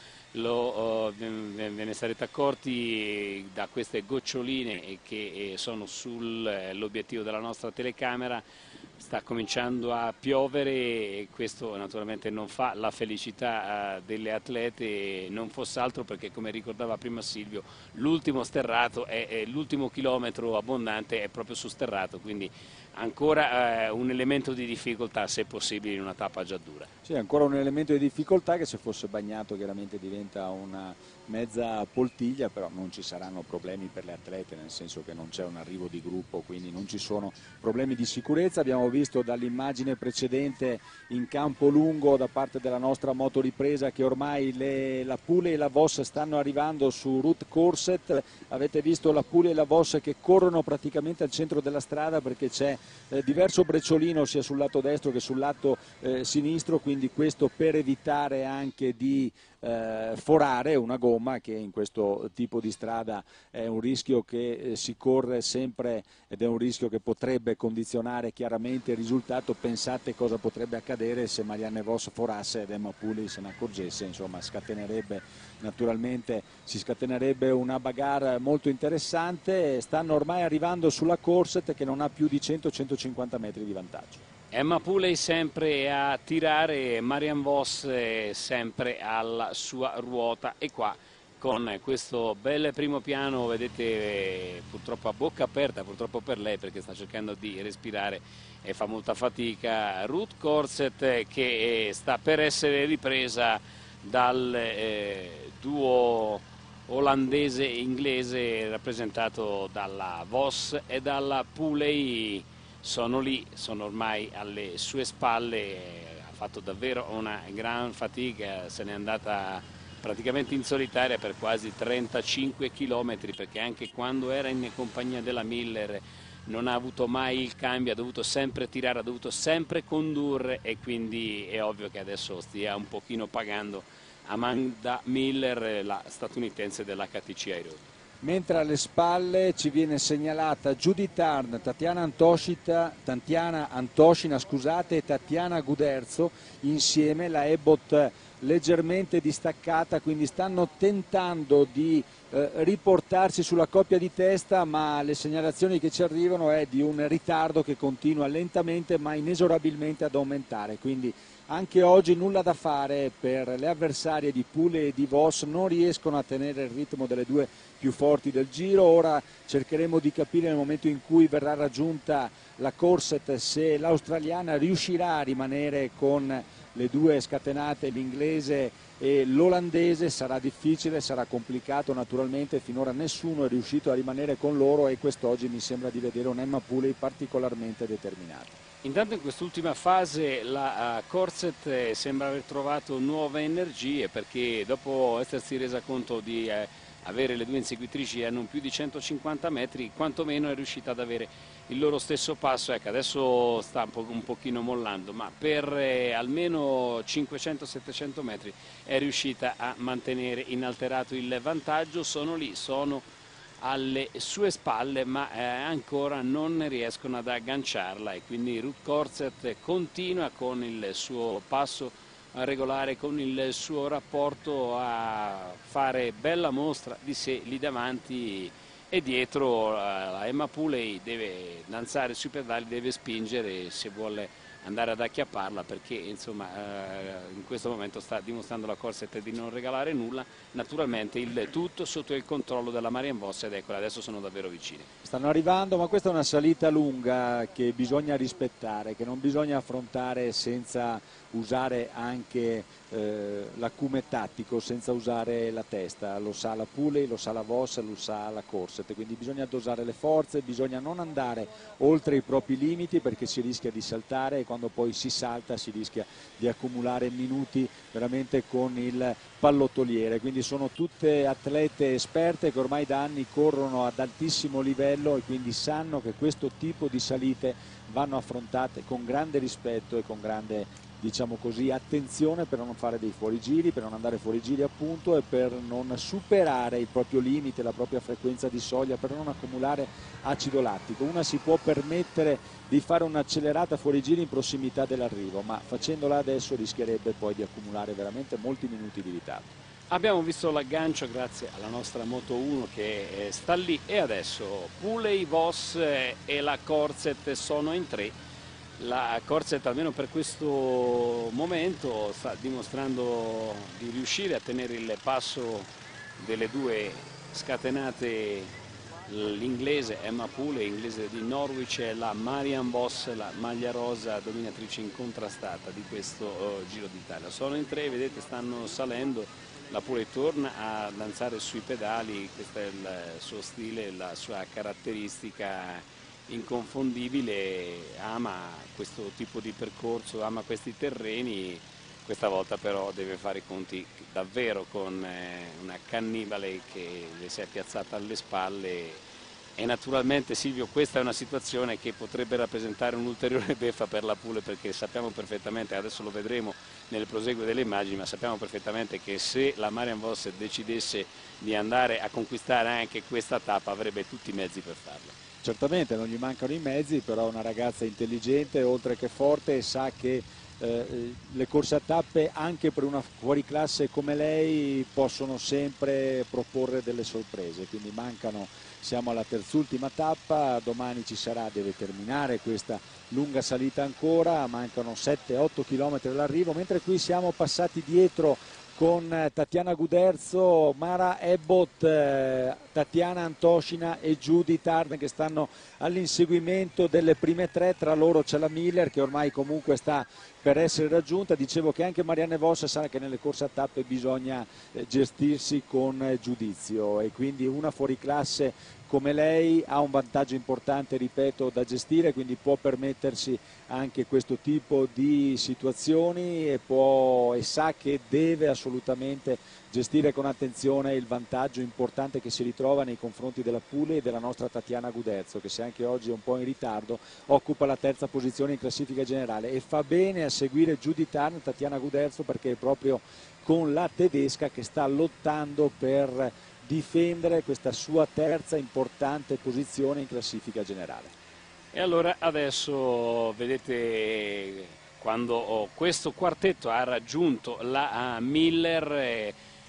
Speaker 2: Lo, uh, ve ne sarete accorti da queste goccioline che sono sull'obiettivo della nostra telecamera. Sta cominciando a piovere e questo naturalmente non fa la felicità uh, delle atlete, non fosse altro perché, come ricordava prima Silvio, l'ultimo sterrato è, è l'ultimo chilometro abbondante è proprio su sterrato, quindi ancora uh, un elemento di difficoltà, se possibile, in una tappa già dura.
Speaker 4: Sì, ancora un elemento di difficoltà che, se fosse bagnato, chiaramente diventa una mezza poltiglia, però non ci saranno problemi per le atlete, nel senso che non c'è un arrivo di gruppo, quindi non ci sono problemi di sicurezza. Abbiamo visto dall'immagine precedente in campo lungo da parte della nostra motoripresa che ormai le, la Puglia e la Vos stanno arrivando su Ruth Corset. Avete visto la Puglia e la Vos che corrono praticamente al centro della strada, perché c'è eh, diverso brecciolino sia sul lato destro che sul lato eh, sinistro, quindi questo per evitare anche di eh, forare una gomma, che in questo tipo di strada è un rischio che eh, si corre sempre, ed è un rischio che potrebbe condizionare chiaramente il risultato. Pensate cosa potrebbe accadere se Marianne Vos forasse ed Emma Pooley se ne accorgesse, insomma scatenerebbe naturalmente si scatenerebbe una bagarre molto interessante. Stanno ormai arrivando sulla Corset, che non ha più di cento centocinquanta metri di vantaggio.
Speaker 2: Emma Pooley sempre a tirare, Marianne Vos sempre alla sua ruota, e qua con questo bel primo piano, vedete, purtroppo a bocca aperta, purtroppo per lei perché sta cercando di respirare e fa molta fatica, Ruth Corset, che sta per essere ripresa dal eh, duo olandese e inglese rappresentato dalla Vos e dalla Pooley. Sono lì, sono ormai alle sue spalle, ha fatto davvero una gran fatica, se n'è andata praticamente in solitaria per quasi trentacinque chilometri, perché anche quando era in compagnia della Miller non ha avuto mai il cambio, ha dovuto sempre tirare, ha dovuto sempre condurre, e quindi è ovvio che adesso stia un pochino pagando Amanda Miller, la statunitense dell'H T C Aero.
Speaker 4: Mentre alle spalle ci viene segnalata Judith Arndt, Tatiana Antoshina, Tatiana Antoshina scusate, e Tatiana Guderzo insieme, la Ebbot leggermente distaccata, quindi stanno tentando di eh, riportarsi sulla coppia di testa, ma le segnalazioni che ci arrivano è di un ritardo che continua lentamente ma inesorabilmente ad aumentare, quindi anche oggi nulla da fare per le avversarie di Pule e di Vos, non riescono a tenere il ritmo delle due più forti del giro. Ora cercheremo di capire nel momento in cui verrà raggiunta la Corset se l'australiana riuscirà a rimanere con le due scatenate, l'inglese e l'olandese. Sarà difficile, sarà complicato naturalmente, finora nessuno è riuscito a rimanere con loro e quest'oggi mi sembra di vedere un Emma Puley particolarmente determinata.
Speaker 2: Intanto in quest'ultima fase la uh, Corset eh, sembra aver trovato nuove energie, perché dopo essersi resa conto di eh, avere le due inseguitrici a non più di centocinquanta metri, quantomeno è riuscita ad avere il loro stesso passo. Ecco, adesso sta un, po un pochino mollando, ma per eh, almeno cinquecento settecento metri è riuscita a mantenere inalterato il vantaggio. Sono lì, sono alle sue spalle, ma eh, ancora non riescono ad agganciarla, e quindi Ruth Corset continua con il suo passo regolare, con il suo rapporto, a fare bella mostra di sé lì davanti, e dietro la Emma Puley deve danzare sui pedali, deve spingere se vuole andare ad acchiapparla, perché insomma eh, in questo momento sta dimostrando la Corset di non regalare nulla. Naturalmente il tutto sotto il controllo della Marianne Vos, ed eccola, adesso sono davvero vicini.
Speaker 4: Stanno arrivando, ma questa è una salita lunga che bisogna rispettare, che non bisogna affrontare senza usare anche eh, l'acume tattico, senza usare la testa. Lo sa la Puley, lo sa la Vos, lo sa la Corset, quindi bisogna dosare le forze, bisogna non andare oltre i propri limiti, perché si rischia di saltare, e quando poi si salta si rischia di accumulare minuti veramente con il pallottoliere. Quindi sono tutte atlete esperte che ormai da anni corrono ad altissimo livello e quindi sanno che questo tipo di salite vanno affrontate con grande rispetto e con grande, diciamo così, attenzione, per non fare dei fuorigiri, per non andare fuorigiri appunto, e per non superare il proprio limite, la propria frequenza di soglia, per non accumulare acido lattico. Una si può permettere di fare un'accelerata fuorigiri in prossimità dell'arrivo, ma facendola adesso rischierebbe poi di accumulare veramente molti minuti di ritardo.
Speaker 2: Abbiamo visto l'aggancio grazie alla nostra Moto uno che sta lì, e adesso Puley, Vos e la Corset sono in tre. La Corset, almeno per questo momento, sta dimostrando di riuscire a tenere il passo delle due scatenate, l'inglese Emma Puley, inglese di Norwich, e la Marianne Vos, la maglia rosa dominatrice incontrastata di questo uh, Giro d'Italia. Sono in tre, vedete, stanno salendo. La Puley torna a danzare sui pedali, questo è il suo stile, la sua caratteristica inconfondibile. Ama questo tipo di percorso, ama questi terreni. Questa volta però deve fare i conti davvero con una cannibale che le si è piazzata alle spalle. E naturalmente, Silvio, questa è una situazione che potrebbe rappresentare un'ulteriore beffa per la Puley, perché sappiamo perfettamente, adesso lo vedremo nel proseguo delle immagini, ma sappiamo perfettamente che se la Marianne Vos decidesse di andare a conquistare anche questa tappa avrebbe tutti i mezzi per farlo.
Speaker 4: Certamente non gli mancano i mezzi, però è una ragazza intelligente, oltre che forte, e sa che eh, le corse a tappe anche per una fuoriclasse come lei possono sempre proporre delle sorprese, quindi mancano, siamo alla terzultima tappa, domani ci sarà, deve terminare questa lunga salita ancora, mancano sette otto chilometri all'arrivo, mentre qui siamo passati dietro con Tatiana Guderzo, Mara Ebbot, eh, Tatiana Antoscina e Judith Arden che stanno all'inseguimento delle prime tre. Tra loro c'è la Miller che ormai comunque sta per essere raggiunta. Dicevo che anche Marianne Vos sa che nelle corse a tappe bisogna eh, gestirsi con eh, giudizio, e quindi una fuoriclasse come lei ha un vantaggio importante, ripeto, da gestire, quindi può permettersi anche questo tipo di situazioni e, può, e sa che deve assolutamente gestire con attenzione il vantaggio importante che si ritrova nei confronti della Puley e della nostra Tatiana Guderzo, che se anche oggi è un po' in ritardo occupa la terza posizione in classifica generale, e fa bene a seguire Judith Arndt, Tatiana Guderzo, perché è proprio con la tedesca che sta lottando per difendere questa sua terza importante posizione in classifica generale.
Speaker 2: E allora adesso vedete, quando questo quartetto ha raggiunto la Miller,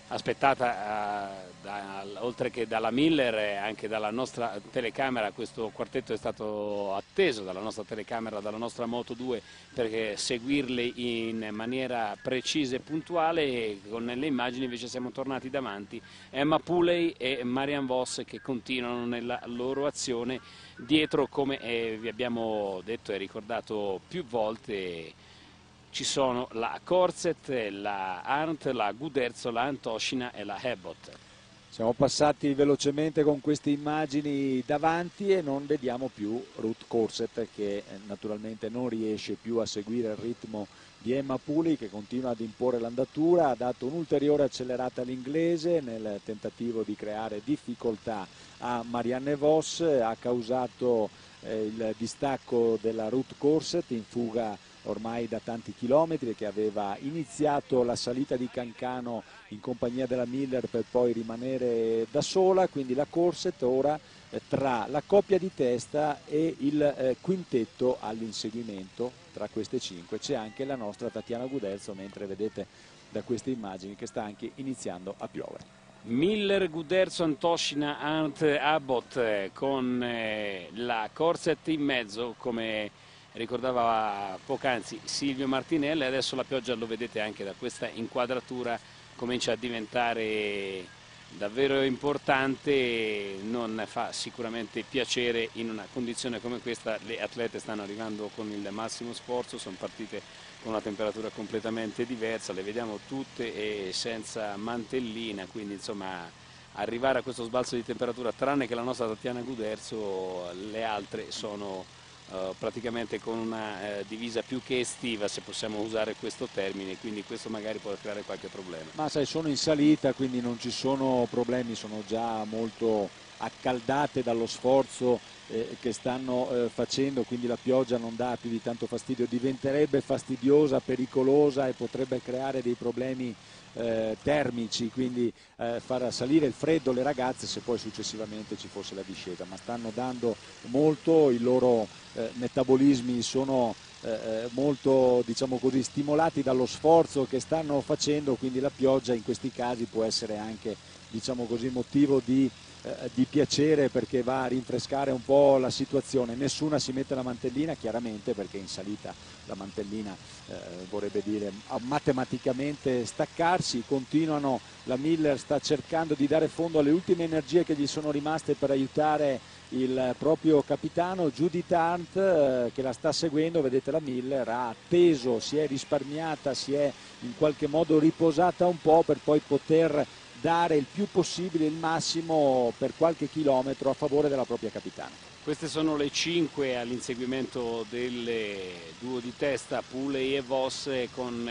Speaker 2: aspettata eh, da, oltre che dalla Miller e anche dalla nostra telecamera. Questo quartetto è stato atteso dalla nostra telecamera, dalla nostra Moto due, perché seguirle in maniera precisa e puntuale, e con le immagini invece siamo tornati davanti Emma Pooley e Marianne Vos che continuano nella loro azione dietro, come eh, vi abbiamo detto e ricordato più volte. Ci sono la Corset, la Arndt, la Guderzo, la Antoshina e la Abbott.
Speaker 4: Siamo passati velocemente con queste immagini davanti e non vediamo più Ruth Corset, che eh, naturalmente non riesce più a seguire il ritmo di Emma Pooley, che continua ad imporre l'andatura. Ha dato un'ulteriore accelerata all'inglese nel tentativo di creare difficoltà a Marianne Vos, ha causato eh, il distacco della Ruth Corset in fuga ormai da tanti chilometri, che aveva iniziato la salita di Cancano in compagnia della Miller per poi rimanere da sola. Quindi la Corset ora eh, tra la coppia di testa e il eh, quintetto all'inseguimento. Tra queste cinque c'è anche la nostra Tatiana Guderzo, mentre vedete da queste immagini che sta anche iniziando a piovere.
Speaker 2: Miller, Guderzo, Antoshina, Arndt, Abbott, eh, con eh, la Corset in mezzo, come ricordava poc'anzi Silvio Martinelli. Adesso la pioggia, lo vedete anche da questa inquadratura, comincia a diventare davvero importante. Non fa sicuramente piacere in una condizione come questa. Le atlete stanno arrivando con il massimo sforzo, sono partite con una temperatura completamente diversa, le vediamo tutte e senza mantellina, quindi insomma arrivare a questo sbalzo di temperatura, tranne che la nostra Tatiana Guderzo, le altre sono Uh, praticamente con una uh, divisa più che estiva, se possiamo usare questo termine, quindi questo magari può creare qualche problema.
Speaker 4: Ma sai, sono in salita, quindi non ci sono problemi, sono già molto accaldate dallo sforzo eh, che stanno eh, facendo, quindi la pioggia non dà più di tanto fastidio. Diventerebbe fastidiosa, pericolosa e potrebbe creare dei problemi eh, termici, quindi eh, far salire il freddo le ragazze se poi successivamente ci fosse la discesa, ma stanno dando molto, i loro eh, metabolismi sono eh, molto, diciamo così, stimolati dallo sforzo che stanno facendo, quindi la pioggia in questi casi può essere anche, diciamo così, motivo di Eh, di piacere, perché va a rinfrescare un po' la situazione. Nessuna si mette la mantellina, chiaramente, perché in salita la mantellina eh, vorrebbe dire matematicamente staccarsi. Continuano, la Miller sta cercando di dare fondo alle ultime energie che gli sono rimaste per aiutare il proprio capitano Judith Arndt, eh, che la sta seguendo. Vedete, la Miller ha atteso, si è risparmiata, si è in qualche modo riposata un po' per poi poter dare il più possibile, il massimo per qualche chilometro a favore della propria capitana.
Speaker 2: Queste sono le cinque all'inseguimento del duo di testa Pooley e Vos, con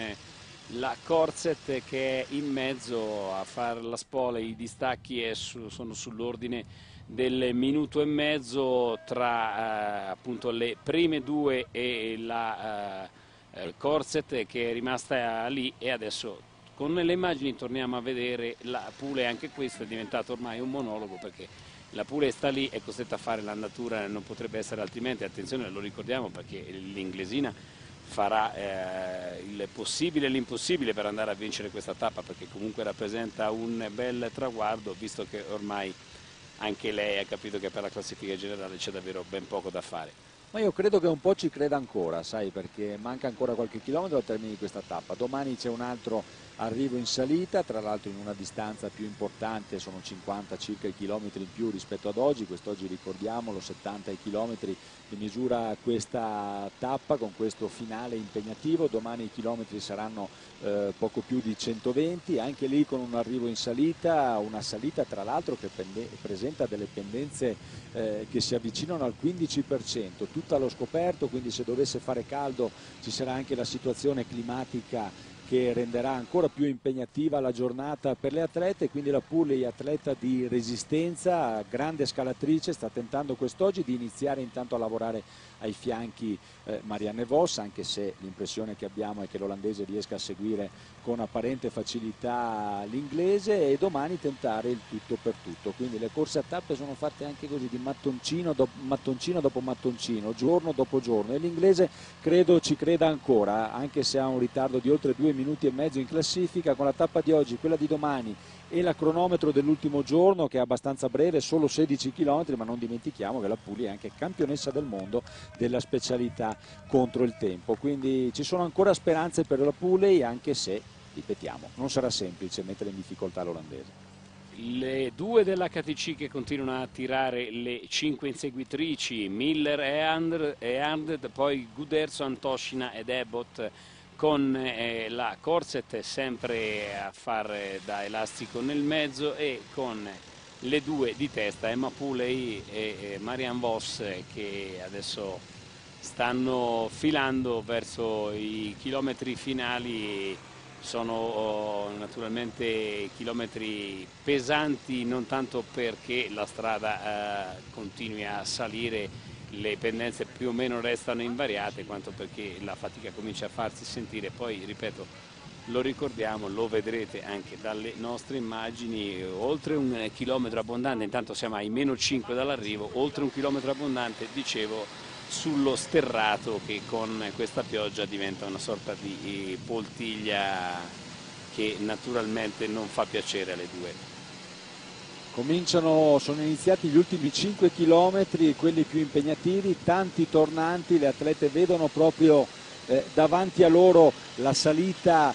Speaker 2: la Corset che è in mezzo a fare la spola. I distacchi è su, sono sull'ordine del minuto e mezzo tra eh, appunto le prime due e la eh, Corset, che è rimasta lì. E adesso con le immagini torniamo a vedere la Pooley. Anche questo è diventato ormai un monologo, perché la Pooley sta lì, è costretta a fare l'andatura, non potrebbe essere altrimenti. Attenzione, lo ricordiamo, perché l'inglesina farà eh, il possibile e l'impossibile per andare a vincere questa tappa, perché comunque rappresenta un bel traguardo, visto che ormai anche lei ha capito che per la classifica generale c'è davvero ben poco da fare.
Speaker 4: Ma io credo che un po' ci creda ancora, sai, perché manca ancora qualche chilometro al termine di questa tappa. Domani c'è un altro arrivo in salita, tra l'altro in una distanza più importante, sono cinquanta circa i chilometri in più rispetto ad oggi. Quest'oggi, ricordiamolo, settanta i chilometri di misura questa tappa, con questo finale impegnativo. Domani i chilometri saranno eh, poco più di centoventi, anche lì con un arrivo in salita, una salita tra l'altro che pende, presenta delle pendenze eh, che si avvicinano al quindici per cento, tutto allo scoperto, quindi se dovesse fare caldo ci sarà anche la situazione climatica che renderà ancora più impegnativa la giornata per le atlete. Quindi la Pooley, atleta di resistenza, grande scalatrice, sta tentando quest'oggi di iniziare intanto a lavorare ai fianchi eh, Marianne Vos, anche se l'impressione che abbiamo è che l'olandese riesca a seguire con apparente facilità l'inglese, e domani tentare il tutto per tutto. Quindi le corse a tappe sono fatte anche così, di mattoncino dopo mattoncino, dopo mattoncino, giorno dopo giorno, e l'inglese credo ci creda ancora, anche se ha un ritardo di oltre due minuti e mezzo in classifica. Con la tappa di oggi, quella di domani e la cronometro dell'ultimo giorno, che è abbastanza breve, solo sedici chilometri, ma non dimentichiamo che la Puglia è anche campionessa del mondo della specialità contro il tempo, quindi ci sono ancora speranze per la Puglia, anche se, ripetiamo, non sarà semplice mettere in difficoltà l'olandese.
Speaker 2: Le due della K T C che continuano a tirare le cinque inseguitrici, Miller e Arndt, poi Guderzo, Antoshina ed Abbott, con eh, la Corset sempre a fare da elastico nel mezzo, e con le due di testa, Emma Pooley e eh, Marianne Vos, che adesso stanno filando verso i chilometri finali. Sono oh, naturalmente chilometri pesanti, non tanto perché la strada eh, continui a salire, le pendenze più o meno restano invariate, quanto perché la fatica comincia a farsi sentire. Poi, ripeto, lo ricordiamo, lo vedrete anche dalle nostre immagini, oltre un chilometro abbondante, intanto siamo ai meno cinque dall'arrivo, oltre un chilometro abbondante, dicevo, sullo sterrato, che con questa pioggia diventa una sorta di poltiglia che naturalmente non fa piacere alle due.
Speaker 4: Cominciano, sono iniziati gli ultimi cinque chilometri, quelli più impegnativi, tanti tornanti, le atlete vedono proprio eh, davanti a loro la salita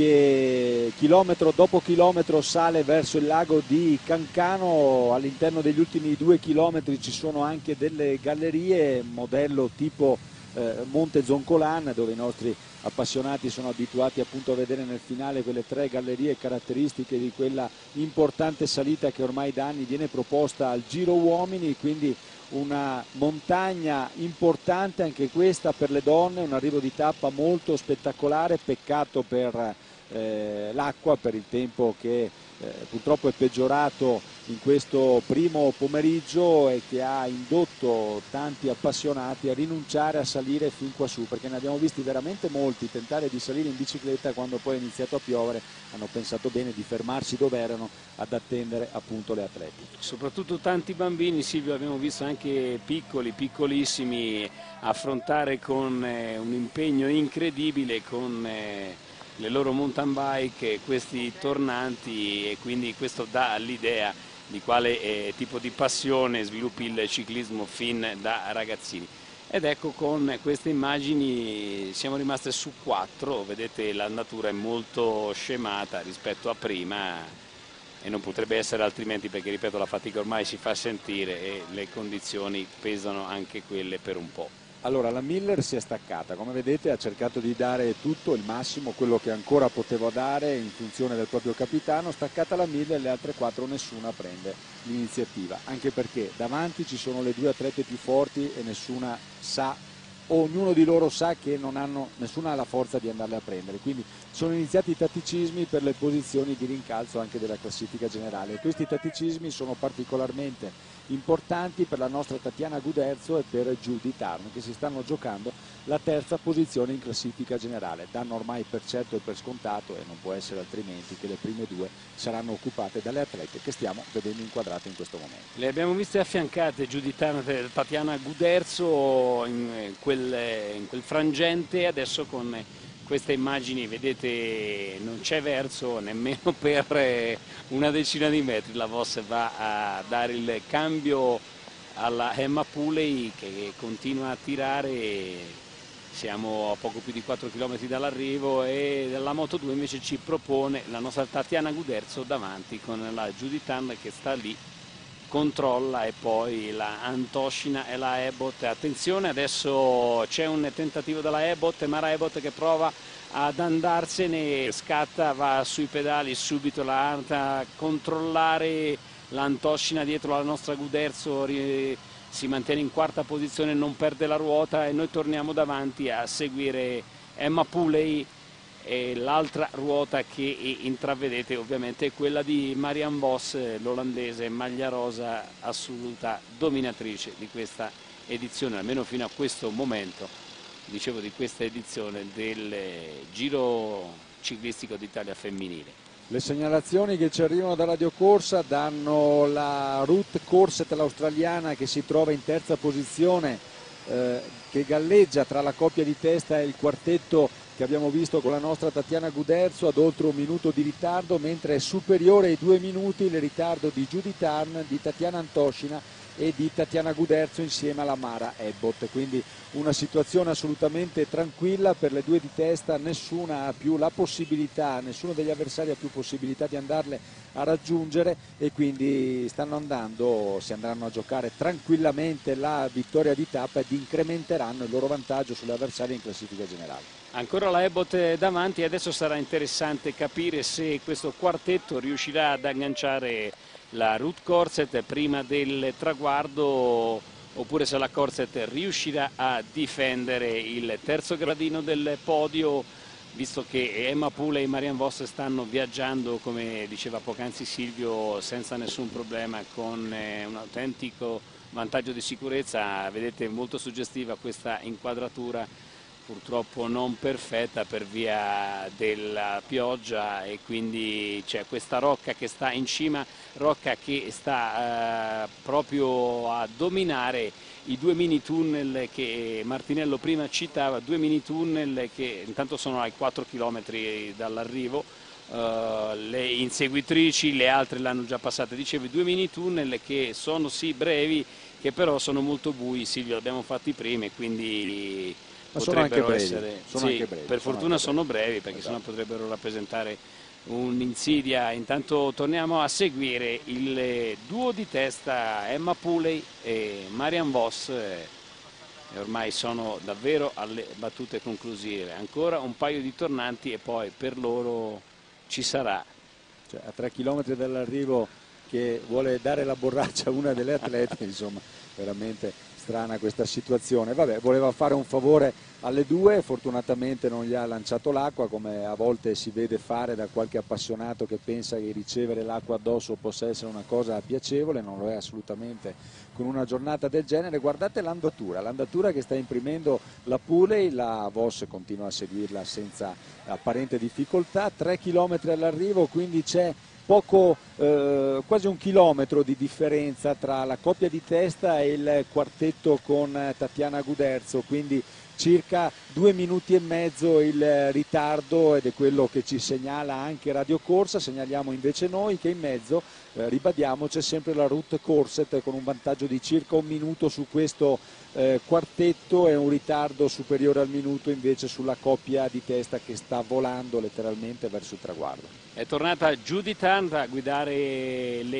Speaker 4: che chilometro dopo chilometro sale verso il lago di Cancano. All'interno degli ultimi due chilometri ci sono anche delle gallerie, modello tipo eh, Monte Zoncolan, dove i nostri appassionati sono abituati appunto a vedere nel finale quelle tre gallerie caratteristiche di quella importante salita che ormai da anni viene proposta al Giro Uomini, quindi una montagna importante anche questa per le donne, un arrivo di tappa molto spettacolare, peccato per eh, l'acqua, per il tempo che eh, purtroppo è peggiorato in questo primo pomeriggio e che ha indotto tanti appassionati a rinunciare a salire fin qua su, perché ne abbiamo visti veramente molti tentare di salire in bicicletta. Quando poi è iniziato a piovere hanno pensato bene di fermarsi dove erano ad attendere appunto le atleti.
Speaker 2: Soprattutto tanti bambini, Silvio, abbiamo visto anche piccoli, piccolissimi affrontare con eh, un impegno incredibile con eh, le loro mountain bike questi tornanti, e quindi questo dà l'idea di quale eh, tipo di passione sviluppi il ciclismo fin da ragazzini. Ed ecco, con queste immagini siamo rimaste su quattro, vedete l'andatura è molto scemata rispetto a prima, e non potrebbe essere altrimenti, perché ripeto, la fatica ormai si fa sentire e le condizioni pesano anche quelle per un po'.
Speaker 4: Allora, la Miller si è staccata, come vedete ha cercato di dare tutto, il massimo, quello che ancora poteva dare in funzione del proprio capitano. Staccata la Miller, le altre quattro nessuna prende l'iniziativa, anche perché davanti ci sono le due atlete più forti e nessuna sa, ognuno di loro sa che non hanno, nessuna ha la forza di andarle a prendere, quindi sono iniziati i tatticismi per le posizioni di rincalzo anche della classifica generale, e questi tatticismi sono particolarmente importanti per la nostra Tatiana Guderzo e per Judith Arndt, che si stanno giocando la terza posizione in classifica generale. Danno ormai per certo e per scontato, e non può essere altrimenti, che le prime due saranno occupate dalle atlete che stiamo vedendo inquadrate in questo momento.
Speaker 2: Le abbiamo viste affiancate, Judith Arndt e Tatiana Guderzo, in quel, in quel frangente. Adesso con queste immagini vedete non c'è verso nemmeno per una decina di metri, la Vos va a dare il cambio alla Emma Pooley, che continua a tirare. Siamo a poco più di quattro chilometri dall'arrivo, e la Moto due invece ci propone la nostra Tatiana Guderzo davanti con la Judith Arndt che sta lì, controlla, e poi la Antoshina e la Abbott. Attenzione, adesso c'è un tentativo della Abbott, Mara Abbott che prova ad andarsene, scatta, va sui pedali subito la Arndt a controllare la Antoshina dietro la nostra Guderzo, si mantiene in quarta posizione, non perde la ruota, e noi torniamo davanti a seguire Emma Pooley. E l'altra ruota che intravedete ovviamente è quella di Marianne Vos, l'olandese, maglia rosa, assoluta dominatrice di questa edizione, almeno fino a questo momento, dicevo, di questa edizione del Giro Ciclistico d'Italia femminile.
Speaker 4: Le segnalazioni che ci arrivano da Radio Corsa danno la Ruth Corset, l'australiana, che si trova in terza posizione, eh, che galleggia tra la coppia di testa e il quartetto che abbiamo visto con la nostra Tatiana Guderzo ad oltre un minuto di ritardo, mentre è superiore ai due minuti il ritardo di Judith Arndt, di Tatiana Antoshina e di Tatiana Guderzo insieme alla Mara Ebbot. Quindi una situazione assolutamente tranquilla per le due di testa, nessuna ha più la possibilità, nessuno degli avversari ha più possibilità di andarle a raggiungere, e quindi stanno andando, si andranno a giocare tranquillamente la vittoria di tappa ed incrementeranno il loro vantaggio sulle avversarie in classifica generale.
Speaker 2: Ancora la Ebbot davanti, adesso sarà interessante capire se questo quartetto riuscirà ad agganciare la Ruth Corset prima del traguardo, oppure se la Corset riuscirà a difendere il terzo gradino del podio, visto che Emma Pooley e Marianne Vos stanno viaggiando, come diceva poc'anzi Silvio, senza nessun problema, con un autentico vantaggio di sicurezza. Vedete, molto suggestiva questa inquadratura, purtroppo non perfetta per via della pioggia, e quindi c'è questa Rocca che sta in cima, Rocca che sta eh, proprio a dominare i due mini tunnel che Martinello prima citava, due mini tunnel che intanto sono ai quattro chilometri dall'arrivo. Uh, le inseguitrici, le altre l'hanno già passata, dicevo, i due mini tunnel che sono sì brevi, che però sono molto bui. Silvio, abbiamo fatti prima, quindi
Speaker 4: ma sono anche brevi,
Speaker 2: essere,
Speaker 4: sono
Speaker 2: sì,
Speaker 4: anche brevi,
Speaker 2: per
Speaker 4: sono
Speaker 2: fortuna
Speaker 4: anche
Speaker 2: sono brevi, perché
Speaker 4: esatto.
Speaker 2: sennò potrebbero rappresentare un'insidia. Intanto torniamo a seguire il duo di testa Emma Pooley e Marianne Vos, e ormai sono davvero alle battute conclusive. Ancora un paio di tornanti e poi per loro ci sarà.
Speaker 4: Cioè, a tre chilometri dall'arrivo che vuole dare la borraccia a una delle atlete, insomma, veramente strana questa situazione. Vabbè, voleva fare un favore alle due, fortunatamente non gli ha lanciato l'acqua, come a volte si vede fare da qualche appassionato che pensa che ricevere l'acqua addosso possa essere una cosa piacevole. Non lo è assolutamente con una giornata del genere. Guardate l'andatura, l'andatura che sta imprimendo la Pooley, la Vos continua a seguirla senza apparente difficoltà, tre chilometri all'arrivo, quindi c'è poco, eh, quasi un chilometro di differenza tra la coppia di testa e il quartetto con Tatiana Guderzo, quindi circa due minuti e mezzo il ritardo, ed è quello che ci segnala anche Radio Corsa. Segnaliamo invece noi che in mezzo, eh, ribadiamo, c'è sempre la Ruth Corset con un vantaggio di circa un minuto su questo eh, quartetto e un ritardo superiore al minuto invece sulla coppia di testa che sta volando letteralmente verso il traguardo.
Speaker 2: È tornata Judith Arndt a guidare le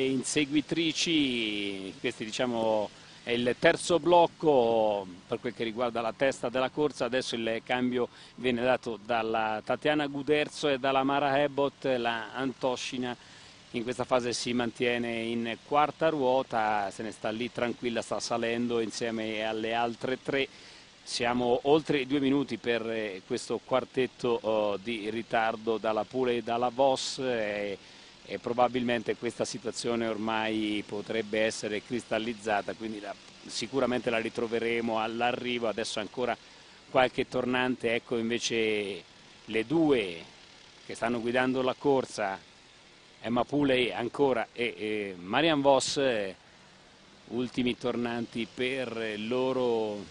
Speaker 2: inseguitrici. Questi, diciamo, è il terzo blocco per quel che riguarda la testa della corsa. Adesso il cambio viene dato dalla Tatiana Guderzo e dalla Mara Ebbot. La Antoshina in questa fase si mantiene in quarta ruota, se ne sta lì tranquilla, sta salendo insieme alle altre tre. Siamo oltre i due minuti per questo quartetto uh, di ritardo dalla Pooley e dalla Vos, e, e probabilmente questa situazione ormai potrebbe essere cristallizzata, quindi la, sicuramente la ritroveremo all'arrivo. Adesso ancora qualche tornante, ecco invece le due che stanno guidando la corsa, Emma Pooley ancora e, e Marianne Vos, eh, ultimi tornanti per loro.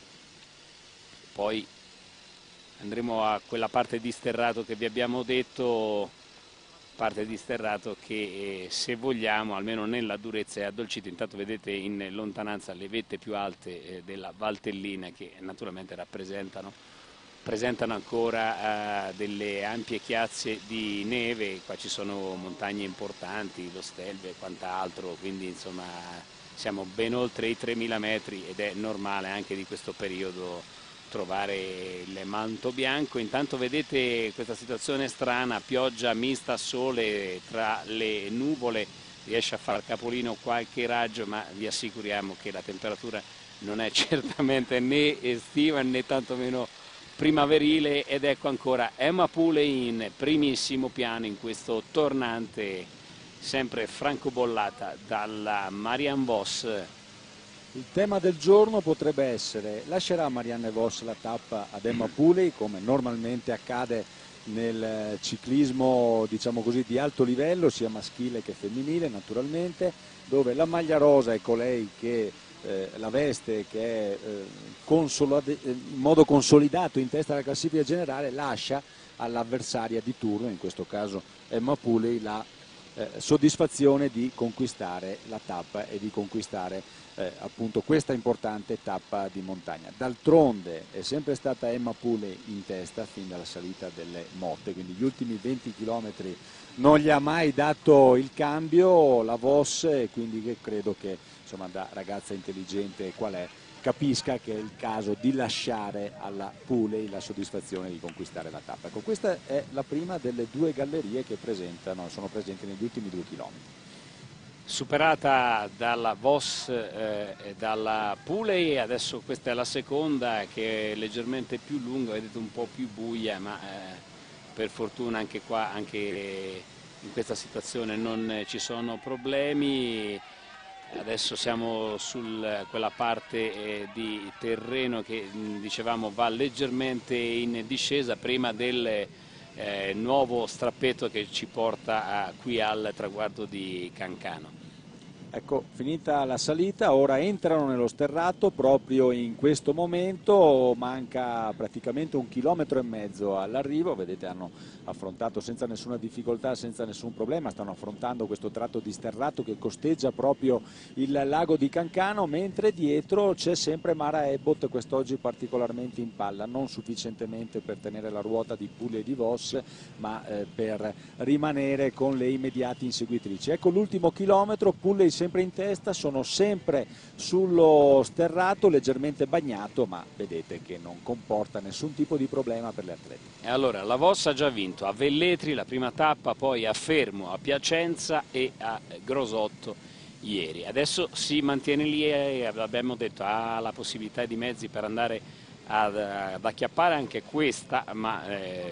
Speaker 2: Poi andremo a quella parte di sterrato che vi abbiamo detto, parte di sterrato che eh, se vogliamo, almeno nella durezza, è addolcito. Intanto vedete in lontananza le vette più alte eh, della Valtellina, che naturalmente rappresentano presentano ancora eh, delle ampie chiazze di neve. Qua ci sono montagne importanti, lo Stelvio e quant'altro, quindi insomma siamo ben oltre i tremila metri, ed è normale anche di questo periodo trovare il manto bianco. Intanto vedete questa situazione strana, pioggia mista, sole tra le nuvole, riesce a far capolino qualche raggio, ma vi assicuriamo che la temperatura non è certamente né estiva né tantomeno primaverile. Ed ecco ancora Emma Pooley in primissimo piano in questo tornante, sempre francobollata dalla Marianne Vos.
Speaker 4: Il tema del giorno potrebbe essere: lascerà Marianne Vos la tappa ad Emma Pooley, come normalmente accade nel ciclismo, diciamo così, di alto livello, sia maschile che femminile naturalmente, dove la maglia rosa è colei che eh, la veste che è eh, in modo consolidato in testa alla classifica generale, lascia all'avversaria di turno, in questo caso Emma Pooley, la eh, soddisfazione di conquistare la tappa e di conquistare eh, appunto questa importante tappa di montagna. D'altronde è sempre stata Emma Pooley in testa fin dalla salita delle Motte, quindi gli ultimi venti chilometri non gli ha mai dato il cambio la Vos, e quindi che credo che, insomma, da ragazza intelligente qual è, capisca che è il caso di lasciare alla Pooley la soddisfazione di conquistare la tappa. Ecco, questa è la prima delle due gallerie che presentano, sono presenti negli ultimi due chilometri.
Speaker 2: Superata dalla Vos eh, e dalla Pooley, adesso questa è la seconda, che è leggermente più lunga, vedete un po' più buia, ma eh, per fortuna anche qua, anche in questa situazione non ci sono problemi. Adesso siamo su quella parte eh, di terreno che mh, dicevamo va leggermente in discesa prima del eh, nuovo strappetto che ci porta a, qui al traguardo di Cancano.
Speaker 4: Ecco, finita la salita, ora entrano nello sterrato proprio in questo momento, manca praticamente un chilometro e mezzo all'arrivo, vedete hanno affrontato senza nessuna difficoltà, senza nessun problema, stanno affrontando questo tratto di sterrato che costeggia proprio il lago di Cancano, mentre dietro c'è sempre Mara Ebbot, quest'oggi particolarmente in palla, non sufficientemente per tenere la ruota di Pooley e di Vos, ma eh, per rimanere con le immediate inseguitrici. Ecco l'ultimo chilometro, Pooley sempre in testa, sono sempre sullo sterrato leggermente bagnato, ma vedete che non comporta nessun tipo di problema per le atlete.
Speaker 2: E allora la Vos ha già vinto a Velletri la prima tappa, poi a Fermo, a Piacenza e a Grosotto ieri. Adesso si mantiene lì e abbiamo detto ha la possibilità di mezzi per andare ad, ad acchiappare anche questa, ma eh,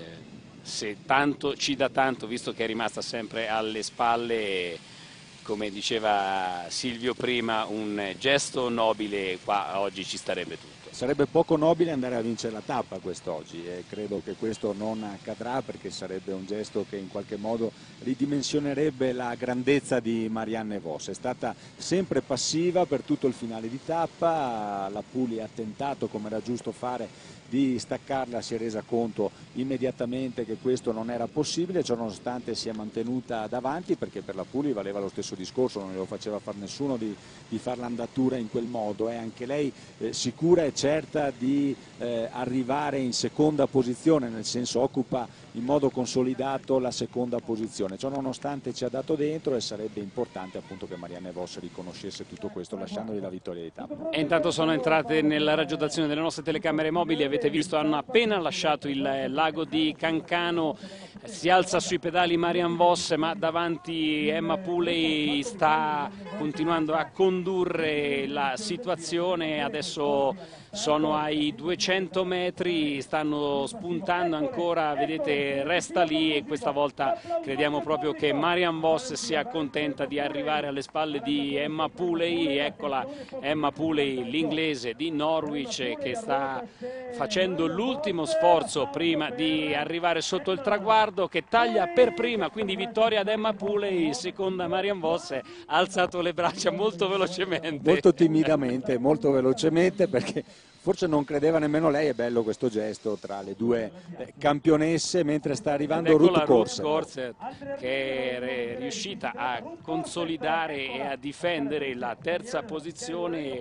Speaker 2: se tanto ci dà tanto, visto che è rimasta sempre alle spalle, come diceva Silvio prima, un gesto nobile qua oggi ci starebbe tutto.
Speaker 4: Sarebbe poco nobile andare a vincere la tappa quest'oggi e credo che questo non accadrà, perché sarebbe un gesto che in qualche modo ridimensionerebbe la grandezza di Marianne Vos. È stata sempre passiva per tutto il finale di tappa, la Pooley ha tentato, come era giusto fare, di staccarla, si è resa conto immediatamente che questo non era possibile, ciononostante si è mantenuta davanti, perché per la Pooley valeva lo stesso discorso, non glielo faceva fare nessuno di, di fare l'andatura in quel modo, è anche lei eh, sicura e certa di eh, arrivare in seconda posizione, nel senso occupa in modo consolidato la seconda posizione, ciononostante ci ha dato dentro e sarebbe importante appunto che Marianne Vos riconoscesse tutto questo lasciandogli la vittoria di tappa.
Speaker 2: E intanto sono entrate nella radiodazione delle nostre telecamere mobili, avete visto hanno appena lasciato il lago di Cancano, si alza sui pedali Marianne Vos, ma davanti Emma Pooley sta continuando a condurre la situazione, adesso sono ai duecento metri, stanno spuntando ancora, vedete resta lì e questa volta crediamo proprio che Marianne Vos sia contenta di arrivare alle spalle di Emma Pooley. Eccola Emma Pooley, l'inglese di Norwich, che sta facendo l'ultimo sforzo prima di arrivare sotto il traguardo, che taglia per prima, quindi vittoria ad Emma Pooley, seconda Marianne Vos, ha alzato le braccia molto velocemente.
Speaker 4: Molto timidamente, molto velocemente, perché forse non credeva nemmeno lei, è bello questo gesto tra le due eh, campionesse, mentre sta arrivando Ruth Corser,
Speaker 2: che è riuscita a consolidare e a difendere la terza posizione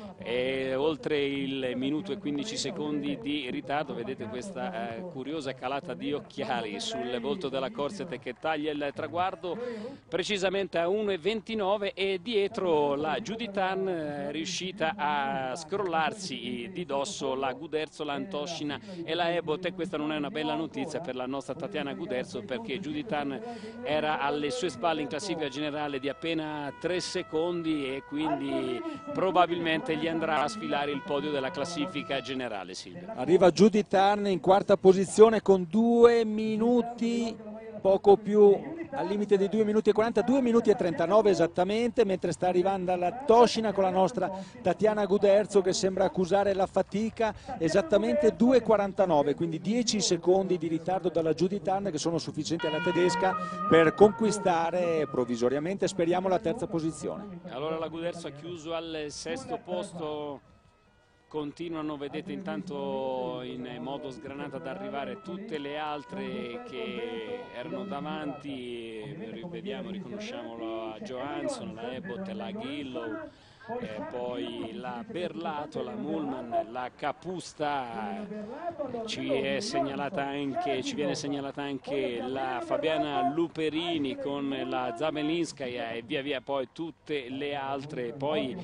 Speaker 2: e oltre il minuto e quindici secondi di ritardo. Vedete questa eh, curiosa calata di occhiali sul volto della Corset che taglia il traguardo precisamente a uno e ventinove, e dietro la Judith Ann è riuscita a scrollarsi di dosso la Guderzo, la Antoshina e la Ebbot, e questa non è una bella notizia per la nostra Tatiana Guderzo, perché Judith Ann era alle sue spalle in classifica generale di appena tre secondi e quindi probabilmente gli andrà a sfilare il podio della classifica generale. Silvia.
Speaker 4: Arriva Judith Ann in quarta posizione con due minuti poco più al limite dei due minuti e quaranta, due minuti e trentanove esattamente, mentre sta arrivando la Toshina con la nostra Tatiana Guderzo che sembra accusare la fatica, esattamente due e quarantanove, quindi dieci secondi di ritardo dalla Judith Arndt che sono sufficienti alla tedesca per conquistare provvisoriamente, speriamo, la terza posizione.
Speaker 2: Allora la Guderzo ha chiuso al sesto posto. Continuano, vedete intanto in modo sgranato ad arrivare tutte le altre che erano davanti, vediamo, riconosciamo la Johansson, la Ebbot, la Gillow, eh, poi la Berlato, la Mullman, la Capusta, ci, è segnalata anche, ci viene segnalata anche la Fabiana Luperini con la Zabelinskaya e via via poi tutte le altre, poi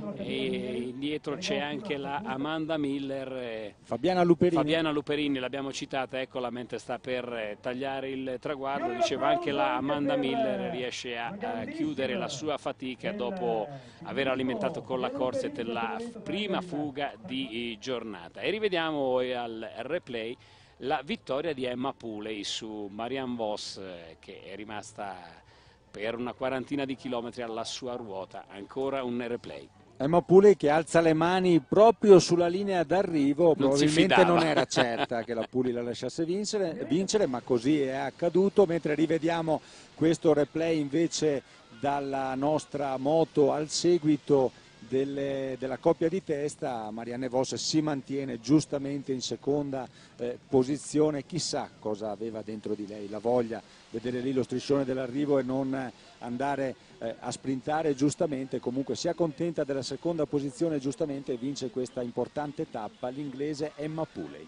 Speaker 2: eh, indietro c'è anche la Amanda Miller, eh,
Speaker 4: Fabiana Luperini,
Speaker 2: Fabiana Luperini l'abbiamo citata, eccola mentre sta per eh, tagliare il traguardo, diceva anche la Amanda Miller riesce a, a chiudere la sua fatica dopo aver alimentato con la Corset la prima fuga di giornata. E rivediamo al replay la vittoria di Emma Pooley su Marianne Vos, che è rimasta per una quarantina di chilometri alla sua ruota. Ancora un replay.
Speaker 4: Emma Pooley che alza le mani proprio sulla linea d'arrivo, probabilmente non era certa che la Pooley la lasciasse vincere, vincere, ma così è accaduto, mentre rivediamo questo replay invece dalla nostra moto al seguito delle, della coppia di testa. Marianne Vos si mantiene giustamente in seconda eh, posizione, chissà cosa aveva dentro di lei, la voglia, vedere lì lo striscione dell'arrivo e non andare eh, a sprintare, giustamente, comunque si accontenta della seconda posizione giustamente e vince questa importante tappa l'inglese Emma Pooley.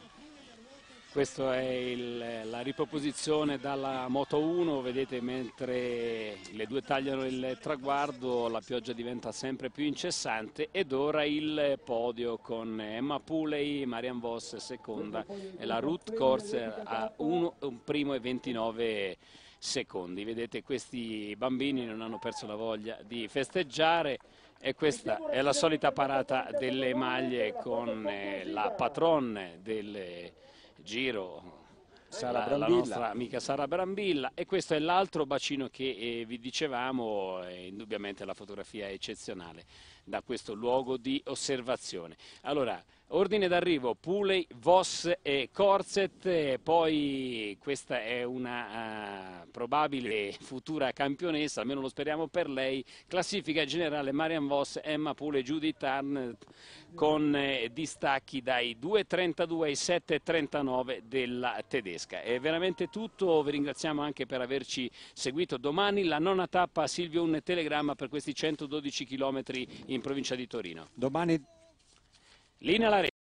Speaker 2: Questa è il, la riproposizione dalla Moto uno, vedete mentre le due tagliano il traguardo la pioggia diventa sempre più incessante ed ora il podio con Emma Pooley, Marianne Vos seconda e la Ruth Corser a uno, un primo e ventinove secondi. Vedete questi bambini non hanno perso la voglia di festeggiare e questa è la solita parata delle maglie con eh, la patron del Giro,
Speaker 4: Sara
Speaker 2: la, la nostra amica Sara Brambilla, e questo è l'altro bacino che eh, vi dicevamo, eh, indubbiamente la fotografia è eccezionale da questo luogo di osservazione. Allora, ordine d'arrivo Pooley, Vos e Corset, e poi questa è una uh, probabile futura campionessa, almeno lo speriamo per lei. Classifica generale Marianne Vos, Emma Pooley, Judith Arndt con eh, distacchi dai due e trentadue ai sette e trentanove della tedesca. È veramente tutto, vi ringraziamo anche per averci seguito. Domani la nona tappa a Silvio un telegramma per questi centododici chilometri in provincia di Torino.
Speaker 4: Domani
Speaker 2: Linea alla